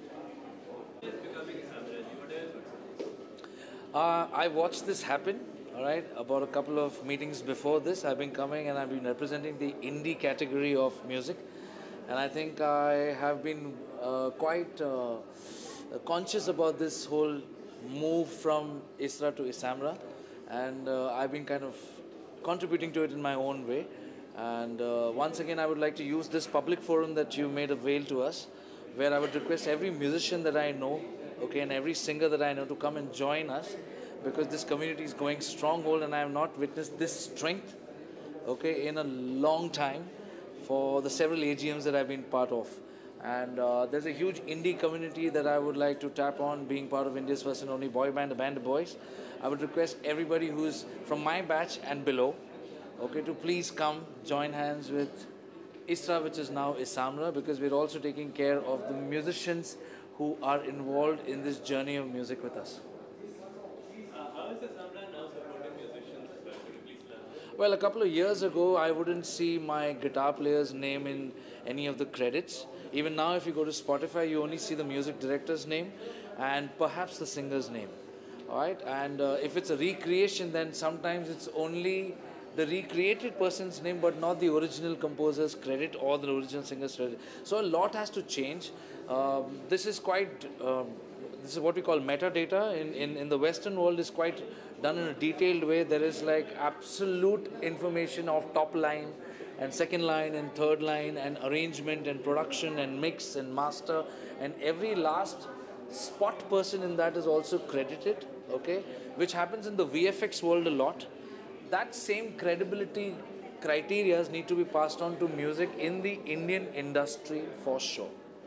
I watched this happen, all right, about a couple of meetings before this. I've been coming and I've been representing the indie category of music, and I think I have been quite conscious about this whole move from ISRA to Isamra, and I've been kind of contributing to it in my own way. And once again, I would like to use this public forum that you made avail to us, where I would request every musician that I know, okay, and every singer that I know to come and join us, because this community is going stronghold and I have not witnessed this strength, okay, in a long time for the several AGMs that I've been part of. And there's a huge indie community that I would like to tap on, being part of India's first and only boy band, the Band of Boys. I would request everybody who's from my batch and below, okay, to please come join hands with ISRA, which is now Isamra, because we're also taking care of the musicians who are involved in this journey of music with us. How is Isamra now supporting musicians? Could you please elaborate? Well, a couple of years ago, I wouldn't see my guitar player's name in any of the credits. Even now, if you go to Spotify, you only see the music director's name and perhaps the singer's name. All right, and if it's a recreation, then sometimes it's only the recreated person's name, but not the original composer's credit or the original singer's credit. So a lot has to change. This is quite, this is what we call metadata. In the Western world, is quite done in a detailed way. There is like absolute information of top line and second line and third line and arrangement and production and mix and master, and every last spot person in that is also credited, okay, which happens in the VFX world a lot. That same credibility criteria need to be passed on to music in the Indian industry for sure.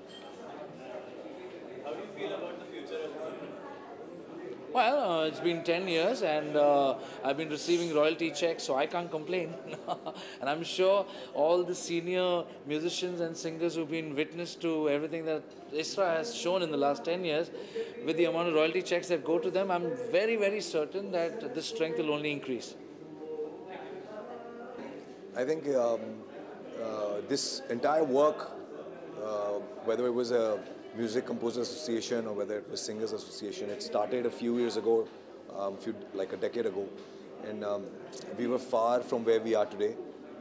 How do you feel about the future of Isamra? Well, it's been 10 years and I've been receiving royalty checks, so I can't complain. And I'm sure all the senior musicians and singers who've been witness to everything that ISRA has shown in the last 10 years, with the amount of royalty checks that go to them, I'm very, very certain that this strength will only increase. I think this entire work, whether it was a Music Composers Association or whether it was Singers Association, it started a few years ago, like a decade ago, and we were far from where we are today.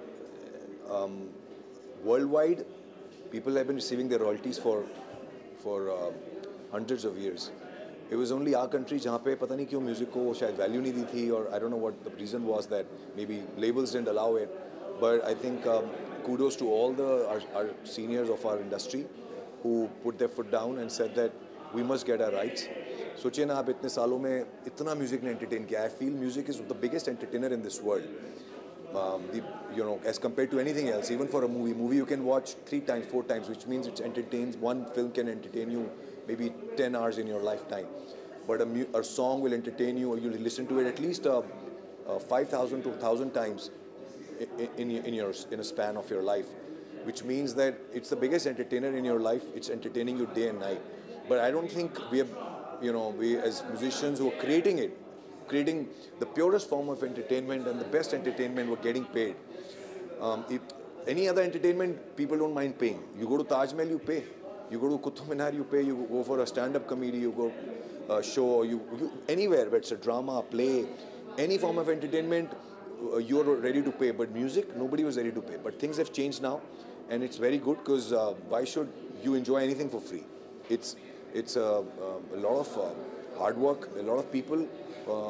Worldwide, people have been receiving their royalties for hundreds of years. It was only our country जहाँ पे पता नहीं क्यों music को शायद value नहीं दी थी, और I don't know what the reason was, that maybe labels didn't allow it. But I think kudos to all our seniors of our industry who put their foot down and said that we must get our rights. सोचिए ना आप इतने सालों में इतना music ने entertain किया. I feel music is the biggest entertainer in this world. You know, as compared to anything else, even for a movie you can watch 3 times, 4 times, which means it entertains. One film can entertain you maybe 10 hours in your lifetime, but a song will entertain you, or you'll listen to it at least 5,000 to 1,000 times in a span of your life, which means that it's the biggest entertainer in your life. It's entertaining you day and night. But I don't think we have, you know, we as musicians who are creating the purest form of entertainment and the best entertainment, we're getting paid. If any other entertainment, people don't mind paying. You go to Taj Mahal, you pay. You go to Qutub Minar, you pay. You go for a stand-up comedy, you go a show, you anywhere, whether it's a drama, a play, any form of entertainment, you're ready to pay. But music, nobody was ready to pay. But things have changed now, and it's very good, because why should you enjoy anything for free? It's a lot of hard work, a lot of people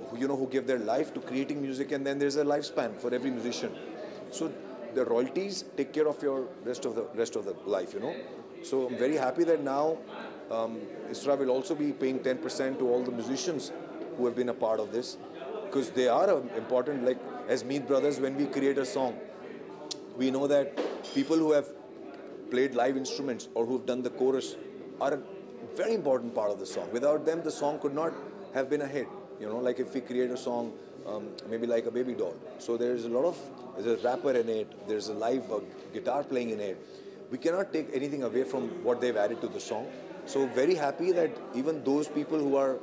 who give their life to creating music, and then there's a lifespan for every musician. So the royalties take care of your rest of the life, So I'm very happy that now ISRA will also be paying 10% to all the musicians who have been a part of this, because they are important. Like as Meet Brothers, when we create a song, we know that people who have played live instruments or who've done the chorus are a very important part of the song. Without them, the song could not have been a hit. Like if we create a song, maybe like a Baby Doll. So there's a rapper in it, there's a live guitar playing in it. We cannot take anything away from what they've added to the song. So very happy that even those people who are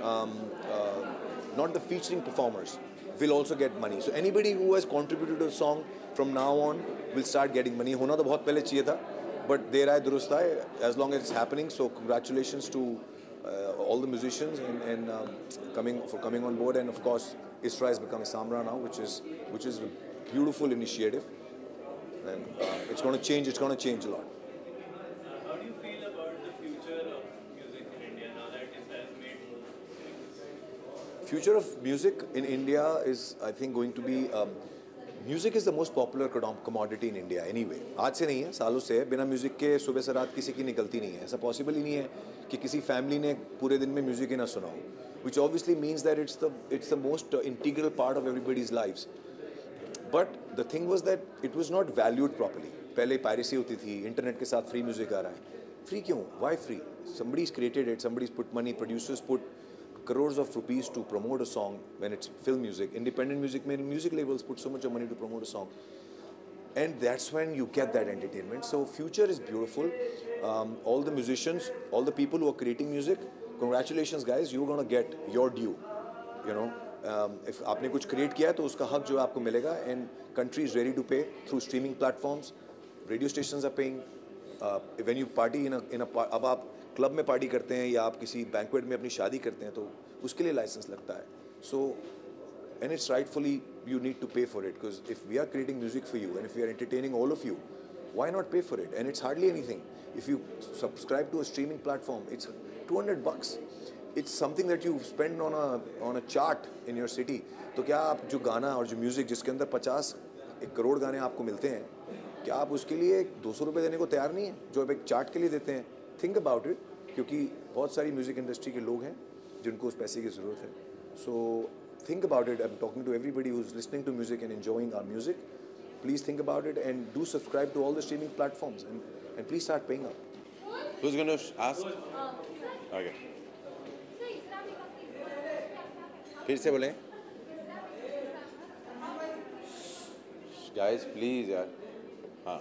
not the featuring performers will also get money. So anybody who has contributed to the song from now on will start getting money. होना तो बहुत पहले चाहिए था, but देर आए दुरुस्त आए, as long as it's happening. So congratulations to all the musicians and coming on board. And of course, ISRA has become Isamra now, which is a beautiful initiative, and it's going to change. It's going to change a lot. How do you feel about the future of music in India now that ISRA has made more? Future of music in India is, I think, going to be. Music is the most popular commodity in India anyway. आज से नहीं है, सालों से है. बिना music के सुबह से रात किसी की निकलती नहीं है. ऐसा पॉसिबल ही नहीं है कि किसी फैमिली ने पूरे दिन में म्यूजिक ही ना सुना हो. Which obviously means that it's the most integral part of everybody's lives. But the thing was that it was not valued properly. पहले piracy होती थी, इंटरनेट के साथ free music आ रहा है. Free क्यों? Why free? Somebody's created it, somebody's put money, producers put crores of rupees to promote a song when it's film music. Independent music labels put so much of money to promote a song. And that's when you get that entertainment. So future is beautiful. All the musicians, all the people who are creating music, congratulations guys, you're going to get your due. If आपने कुछ create किया है तो उसका हक जो है आपको मिलेगा. And country is ready to pay through streaming platforms. Radio stations are paying. When you party in a अब आप क्लब में पार्टी करते हैं या आप किसी बैंक्वेट में अपनी शादी करते हैं तो उसके लिए लाइसेंस लगता है. So and it's rightfully you need to pay for it, because if we are creating music for you and if we are entertaining all of you, why not pay for it? And it's hardly anything. If you subscribe to a streaming platform, it's $200. It's something that you spend on a chart in your city. तो क्या आप जो गाना और जो music जिसके अंदर 50-1 करोड़ गाने आपको मिलते हैं, क्या आप उसके लिए 200 रुपये देने को तैयार नहीं है जो आप एक चार्ट के लिए देते हैं? Think about it, क्योंकि बहुत सारी म्यूजिक इंडस्ट्री के लोग हैं जिनको उस पैसे की ज़रूरत है. So think about it. I'm talking to everybody who's listening to music and enjoying our music. Please think about it and do subscribe to all the streaming platforms and please start paying up. Who's going to ask? Okay. फिर से बोलें. Guys, please यार. हाँ.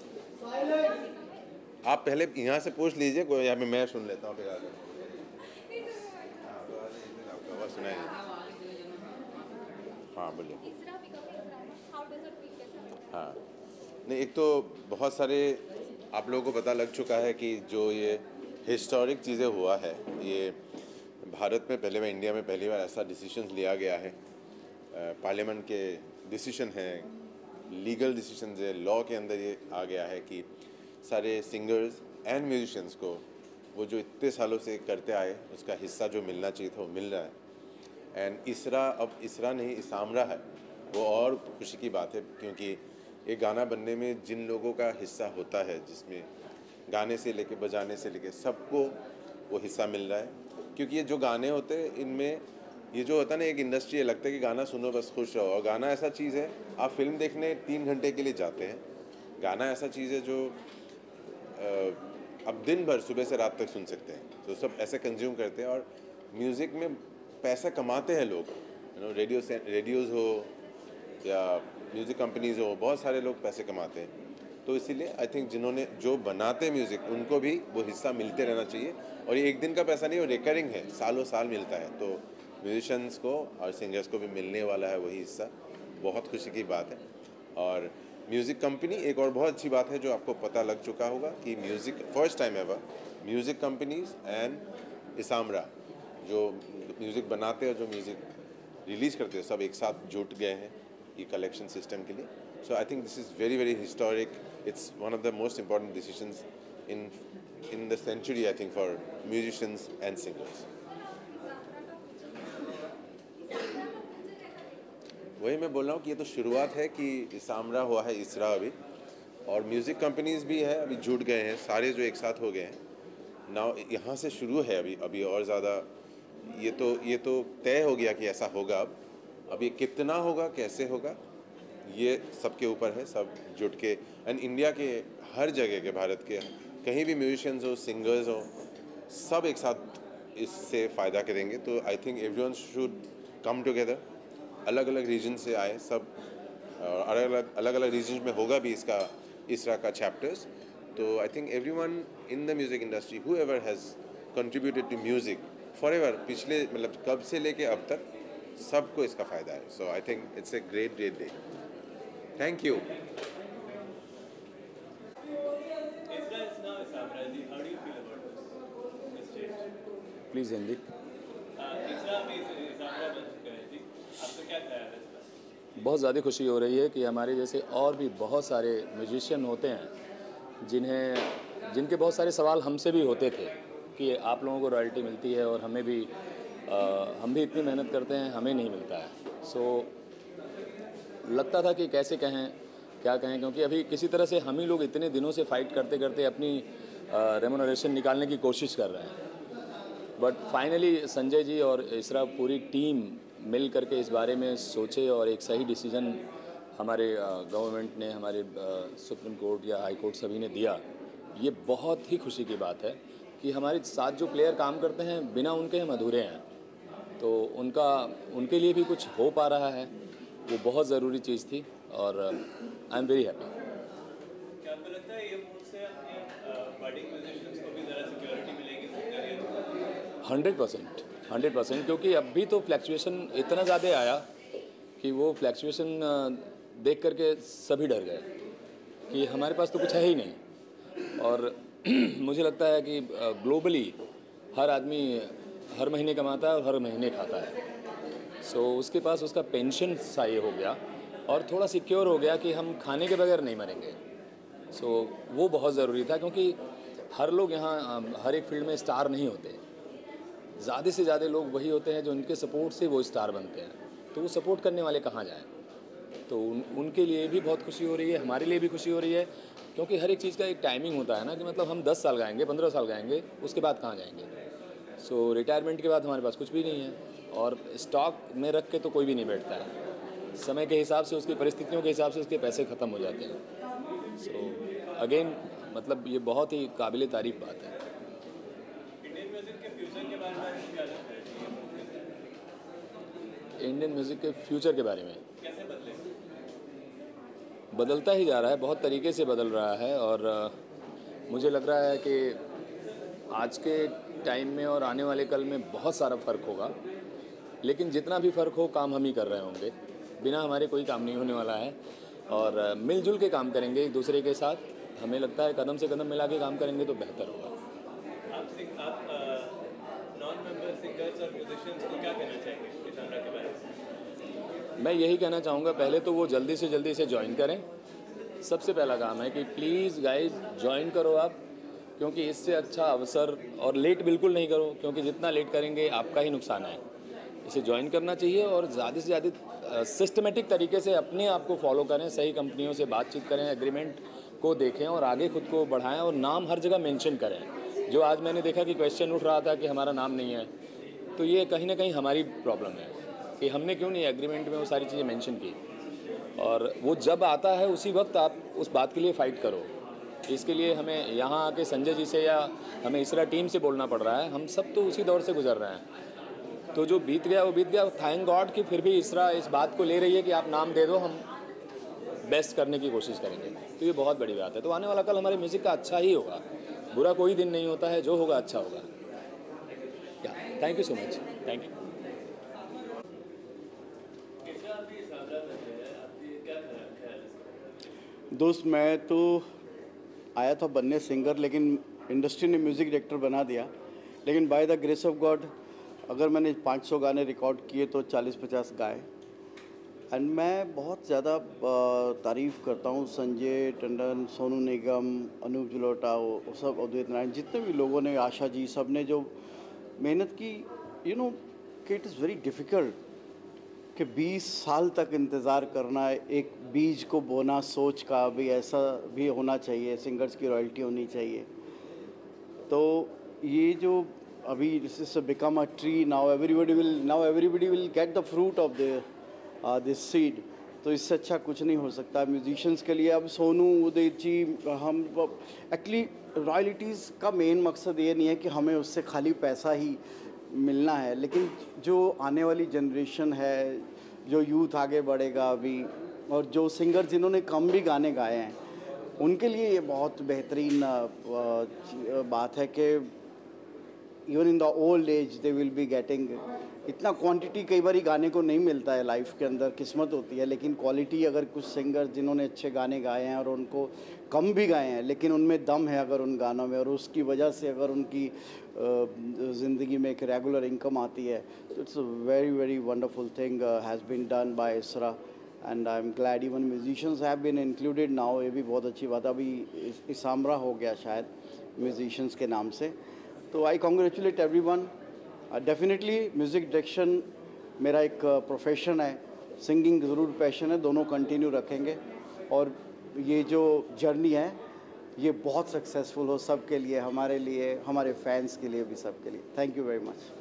आप पहले यहाँ से पूछ लीजिए, कोई यहाँ पे मैं सुन लेता हूँ फिर आगे. आपका आवाज़ सुनाइए. हाँ बोलिए. हाँ नहीं, एक तो बहुत सारे आप लोगों को पता लग चुका है कि जो ये हिस्टोरिक चीज़ें हुआ है, ये भारत में पहले बार, इंडिया में पहली बार ऐसा डिसीजन लिया गया है. पार्लियामेंट के डिसीजन हैं, लीगल डिसीजन है, लॉ के अंदर ये आ गया है कि सारे सिंगर्स एंड म्यूजिशियंस को वो जो इतने सालों से करते आए उसका हिस्सा जो मिलना चाहिए था वो मिल रहा है. एंड इसरा, अब इसरा नहीं इसामरा है, वो और खुशी की बात है, क्योंकि एक गाना बनने में जिन लोगों का हिस्सा होता है, जिसमें गाने से लेके बजाने से लेके सबको वो हिस्सा मिल रहा है. क्योंकि ये जो गाने होते हैं इनमें ये जो होता है ना, एक इंडस्ट्री है, लगता है कि गाना सुनो बस खुश रहो. और गाना ऐसा चीज़ है, आप फिल्म देखने 3 घंटे के लिए जाते हैं. गाना ऐसा चीज़ है जो अब दिन भर सुबह से रात तक सुन सकते हैं. तो सब ऐसे कंज्यूम करते हैं और म्यूज़िक में पैसा कमाते हैं लोग. रेडियोज़ हो या म्यूज़िक कंपनीज़ हो, बहुत सारे लोग पैसे कमाते हैं. तो इसीलिए आई थिंक जिन्होंने जो बनाते हैं म्यूज़िक उनको भी वो हिस्सा मिलते रहना चाहिए. और ये एक दिन का पैसा नहीं, वो रिकरिंग है, सालों साल मिलता है. तो म्यूजिशंस को और सिंगर्स को भी मिलने वाला है वही हिस्सा. बहुत खुशी की बात है. और म्यूज़िक कंपनी, एक और बहुत अच्छी बात है जो आपको पता लग चुका होगा कि music first time ever music companies and ISAMRA जो म्यूज़िक बनाते हैं, जो म्यूज़िक रिलीज़ करते हैं, सब एक साथ जुट गए हैं ये कलेक्शन सिस्टम के लिए. So I think this is very very historic. It's one of the most important decisions in the century, I think, for musicians and singers. वही मैं बोल रहा हूँ कि ये तो शुरुआत है कि इसामरा हुआ है इसरा अभी, और म्यूज़िक कंपनीज भी है अभी जुट गए हैं, सारे जो एक साथ हो गए हैं ना, यहाँ से शुरू है अभी और ज़्यादा ये तो तय हो गया कि ऐसा होगा। अब ये कितना होगा, कैसे होगा, ये सबके ऊपर है, सब जुट के। एंड इंडिया के हर जगह के, भारत के कहीं भी म्यूजिशियंस हो, सिंगर्स हो, सब एक साथ इससे फ़ायदा करेंगे। तो I think everyone should come together, अलग अलग रीजन से आए सब, अलग अलग रीजन में होगा भी इसरा का चैप्टर्स। तो I think everyone in the music industry whoever has contributed to music forever, पिछले मतलब कब से लेके अब तक सबको इसका फ़ायदा है। So I think it's a great day. Thank you. Please Hindi. बहुत ज़्यादा खुशी हो रही है कि हमारे जैसे और भी बहुत सारे म्यूजिशियन होते हैं जिनके बहुत सारे सवाल हमसे भी होते थे कि आप लोगों को रॉयल्टी मिलती है और हमें भी हम भी इतनी मेहनत करते हैं, हमें नहीं मिलता है। सो लगता था कि कैसे कहें, क्या कहें, क्योंकि अभी किसी तरह से हम ही लोग इतने दिनों से फाइट करते करते अपनी रेम्यूनरेशन निकालने की कोशिश कर रहे हैं। बट फाइनली संजय जी और इसरा पूरी टीम मिल करके इस बारे में सोचे और एक सही डिसीजन हमारे गवर्नमेंट ने, हमारे सुप्रीम कोर्ट या हाई कोर्ट सभी ने दिया। ये बहुत ही खुशी की बात है कि हमारे साथ जो प्लेयर काम करते हैं बिना उनके हम अधूरे हैं, तो उनके लिए भी कुछ हो पा रहा है, वो बहुत ज़रूरी चीज़ थी और आई एम वेरी हैप्पी। क्या आपको लगता है ये मूव से अपने बडिंग म्यूजिशियंस को भी ज़रा सिक्योरिटी मिलेगी? 100%, क्योंकि अभी तो फ्लैक्चुएशन इतना ज़्यादा आया कि वो फ्लैक्चुएशन देख करके सभी डर गए कि हमारे पास तो कुछ है ही नहीं। और मुझे लगता है कि ग्लोबली हर आदमी हर महीने कमाता है और हर महीने खाता है। सो उसके पास उसका पेंशन सा ये हो गया और थोड़ा सिक्योर हो गया कि हम खाने के बगैर नहीं मरेंगे। सो वो बहुत ज़रूरी था, क्योंकि हर लोग यहाँ हर एक फील्ड में स्टार नहीं होते। ज़्यादा से ज़्यादा लोग वही होते हैं जो उनके सपोर्ट से वो स्टार बनते हैं, तो वो सपोर्ट करने वाले कहाँ जाएँ। तो उनके लिए भी बहुत खुशी हो रही है, हमारे लिए भी खुशी हो रही है, क्योंकि हर एक चीज़ का एक टाइमिंग होता है ना, कि मतलब हम 10 साल गाएंगे, 15 साल गाएंगे, उसके बाद कहाँ जाएंगे। सो रिटायरमेंट के बाद हमारे पास कुछ भी नहीं है और स्टॉक में रख के तो कोई भी नहीं बैठता है। समय के हिसाब से, उसकी परिस्थितियों के हिसाब से उसके पैसे ख़त्म हो जाते हैं। सो अगेन मतलब ये बहुत ही काबिल तारीफ़ बात है। इंडियन म्यूजिक के फ्यूचर के बारे में क्या लगता है? इंडियन म्यूज़िक के फ्यूचर के बारे में कैसे बदलेगा? बदलता ही जा रहा है, बहुत तरीके से बदल रहा है और मुझे लग रहा है कि आज के टाइम में और आने वाले कल में बहुत सारा फ़र्क होगा, लेकिन जितना भी फ़र्क हो काम हम ही कर रहे होंगे, बिना हमारे कोई काम नहीं होने वाला है और मिलजुल के काम करेंगे एक दूसरे के साथ। हमें लगता है कदम से कदम मिला के काम करेंगे तो बेहतर होगा। आप नॉन मेंबर सिंगर्स और म्यूजिशियंस को क्या कहना चाहेंगे इसामरा के बारे में? मैं यही कहना चाहूँगा, पहले तो वो जल्दी से जल्दी इसे ज्वाइन करें। सबसे पहला काम है कि प्लीज़ गाइज ज्वाइन करो आप, क्योंकि इससे अच्छा अवसर, और लेट बिल्कुल नहीं करो, क्योंकि जितना लेट करेंगे आपका ही नुकसान है। इसे ज्वाइन करना चाहिए और ज़्यादा से ज़्यादा सिस्टमेटिक तरीके से अपने आप को फॉलो करें, सही कंपनियों से बातचीत करें, एग्रीमेंट को देखें और आगे खुद को बढ़ाएं और नाम हर जगह मेंशन करें। जो आज मैंने देखा कि क्वेश्चन उठ रहा था कि हमारा नाम नहीं है, तो ये कहीं ना कहीं हमारी प्रॉब्लम है कि हमने क्यों नहीं एग्रीमेंट में वो सारी चीज़ें मेंशन की। और वो जब आता है उसी वक्त आप उस बात के लिए फ़ाइट करो। इसके लिए हमें यहाँ आके संजय जी से या हमें इसरा टीम से बोलना पड़ रहा है। हम सब तो उसी दौर से गुजर रहे हैं, तो जो बीत गया वो बीत गया। थैंक गॉड कि फिर भी इसरा इस बात को ले रही है कि आप नाम दे दो, हम बेस्ट करने की कोशिश करेंगे। तो ये बहुत बड़ी बात है। तो आने वाला कल हमारे म्यूज़िक का अच्छा ही होगा, बुरा कोई दिन नहीं होता है, जो होगा अच्छा होगा। Thank you so much. Thank you. दोस्त, मैं तो आया था बनने सिंगर, लेकिन इंडस्ट्री ने म्यूज़िक डायरेक्टर बना दिया। लेकिन by the grace of God अगर मैंने 500 गाने रिकॉर्ड किए तो 40-50 गाए। एंड मैं बहुत ज़्यादा तारीफ़ करता हूँ संजय टंडन, सोनू निगम, अनूप जलोटा, वो सब, अद्वैत नारायण, जितने भी लोगों ने, आशा जी, सब ने जो मेहनत की। यू नो कि इट इज़ वेरी डिफ़िकल्ट कि 20 साल तक इंतज़ार करना, एक बीज को बोना सोच का, भी ऐसा भी होना चाहिए, सिंगर्स की रॉयल्टी होनी चाहिए। तो ये जो अभी this is become a tree, now everybody will get the fruit of this seed. तो इससे अच्छा कुछ नहीं हो सकता म्यूजिशियंस के लिए। अब सोनू, उदित जी, हम एक्चुअली रॉयल्टीज़ का मेन मकसद ये नहीं है कि हमें उससे खाली पैसा ही मिलना है, लेकिन जो आने वाली जनरेशन है, जो यूथ आगे बढ़ेगा अभी, और जो सिंगर जिन्होंने कम भी गाने गाए हैं, उनके लिए ये बहुत बेहतरीन बात है कि even in the old age they will be getting. इतना क्वांटिटी कई बार गाने को नहीं मिलता है लाइफ के अंदर, किस्मत होती है, लेकिन क्वालिटी अगर कुछ सिंगर जिन्होंने अच्छे गाने गाए हैं और उनको कम भी गाए हैं, लेकिन उनमें दम है अगर उन गानों में, और उसकी वजह से अगर उनकी ज़िंदगी में एक रेगुलर इनकम आती है, तो it's a very very wonderful thing has been done by ISRA, and I am glad even musicians have been included now. ये भी बहुत अच्छी बात है। अभी इसामरा हो गया शायद म्यूजिशियंस के नाम से। तो I congratulate everyone. Definitely music direction मेरा एक प्रोफेशन है, सिंगिंग ज़रूर पैशन है, दोनों कंटिन्यू रखेंगे, और ये जो जर्नी है ये बहुत सक्सेसफुल हो सबके लिए, हमारे लिए, हमारे फैंस के लिए भी, सबके लिए। Thank you very much.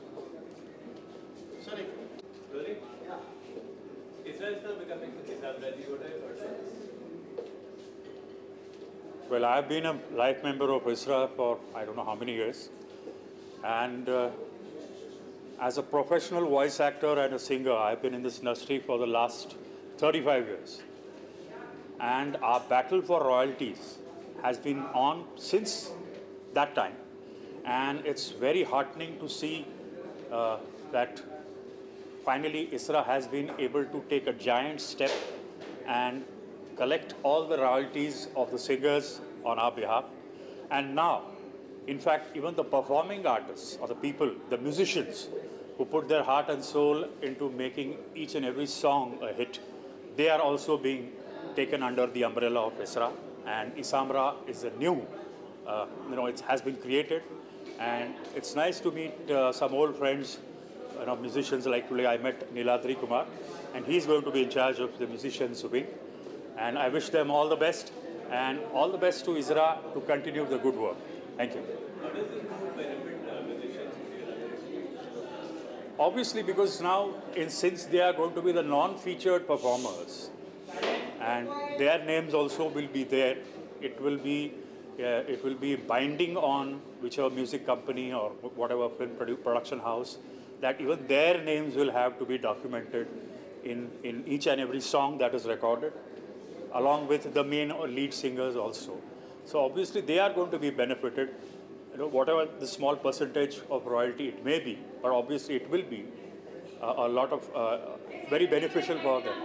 Well, I've been a life member of ISRA for I don't know how many years, and as a professional voice actor and a singer, I've been in this industry for the last 35 years. And our battle for royalties has been on since that time. And it's very heartening to see that finally ISRA has been able to take a giant step and collect all the royalties of the singers on our behalf. And now, in fact, even the performing artists or the people, the musicians who put their heart and soul into making each and every song a hit, they are also being taken under the umbrella of ISRA. And Isamra is a new, it has been created. And it's nice to meet some old friends, musicians. Like today I met Niladri Kumar, and he's going to be in charge of the musicians wing. And I wish them all the best, and all the best to ISRA to continue the good work. Thank you. How does this move benefit musicians? Obviously, because now, since they are going to be the non-featured performers, and their names also will be there, it will be binding on whichever music company or whatever film production house, that even their names will have to be documented in each and every song that is recorded, along with the main or lead singers also. So obviously they are going to be benefited, whatever the small percentage of royalty it may be, but obviously it will be a lot of very beneficial for them.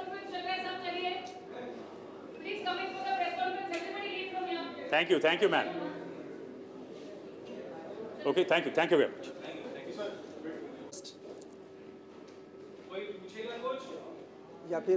Thank you, ma'am. Okay, thank you very much. या फिर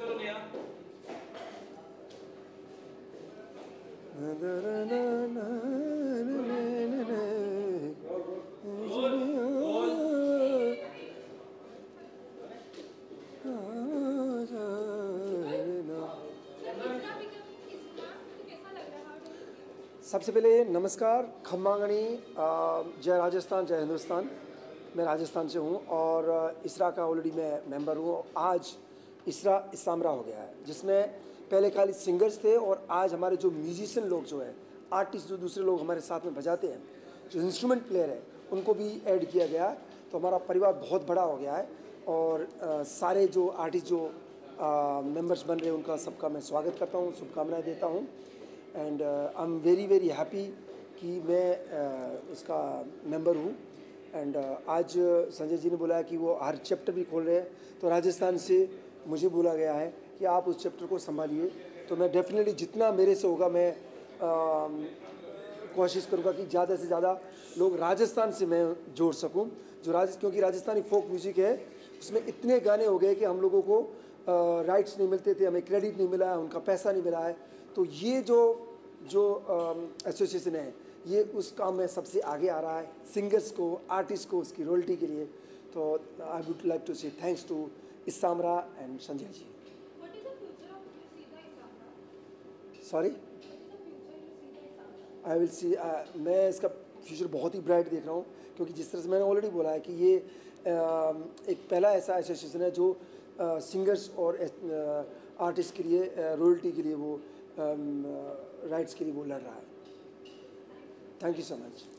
सबसे पहले नमस्कार, खम्मा गणी, जय राजस्थान, जय हिंदुस्तान। मैं राजस्थान से हूँ और इसरा का ऑलरेडी मैं मेंबर हूँ। आज इसरा इसामरा हो गया है, जिसमें पहले खाली सिंगर्स थे और आज हमारे जो म्यूजिशियन लोग जो हैं, आर्टिस्ट जो दूसरे लोग हमारे साथ में बजाते हैं, जो इंस्ट्रूमेंट प्लेयर है, उनको भी ऐड किया गया है। तो हमारा परिवार बहुत बड़ा हो गया है और सारे जो आर्टिस्ट जो मेंबर्स बन रहे हैं उनका सबका मैं स्वागत करता हूँ, शुभकामनाएँ देता हूँ। And I am very very happy कि मैं उसका मेंबर हूँ। एंड आज संजय जी ने बुलाया कि वो हर चैप्टर भी खोल रहे हैं, तो राजस्थान से मुझे बोला गया है कि आप उस चैप्टर को संभालिए। तो मैं डेफिनेटली जितना मेरे से होगा मैं कोशिश करूँगा कि ज़्यादा से ज़्यादा लोग राजस्थान से मैं जोड़ सकूँ। क्योंकि राजस्थानी फोक म्यूज़िक है, उसमें इतने गाने हो गए कि हम लोगों को राइट्स नहीं मिलते थे, हमें क्रेडिट नहीं मिला है, उनका पैसा नहीं मिला है। तो ये जो एसोसिएशन है, ये उस काम में सबसे आगे आ रहा है, सिंगर्स को, आर्टिस्ट को उसकी रॉयल्टी के लिए। तो I would like to say thanks to ISAMRA and Sanjay ji. Sorry, I will see, मैं इसका फ्यूचर बहुत ही ब्राइट देख रहा हूँ, क्योंकि जिस तरह से मैंने ऑलरेडी बोला है कि ये एक पहला ऐसा एसोसिएशन है जो सिंगर्स और आर्टिस्ट के लिए रॉयल्टी के लिए वो राइट्स के लिए वो लड़ रहा है। Thank you so much.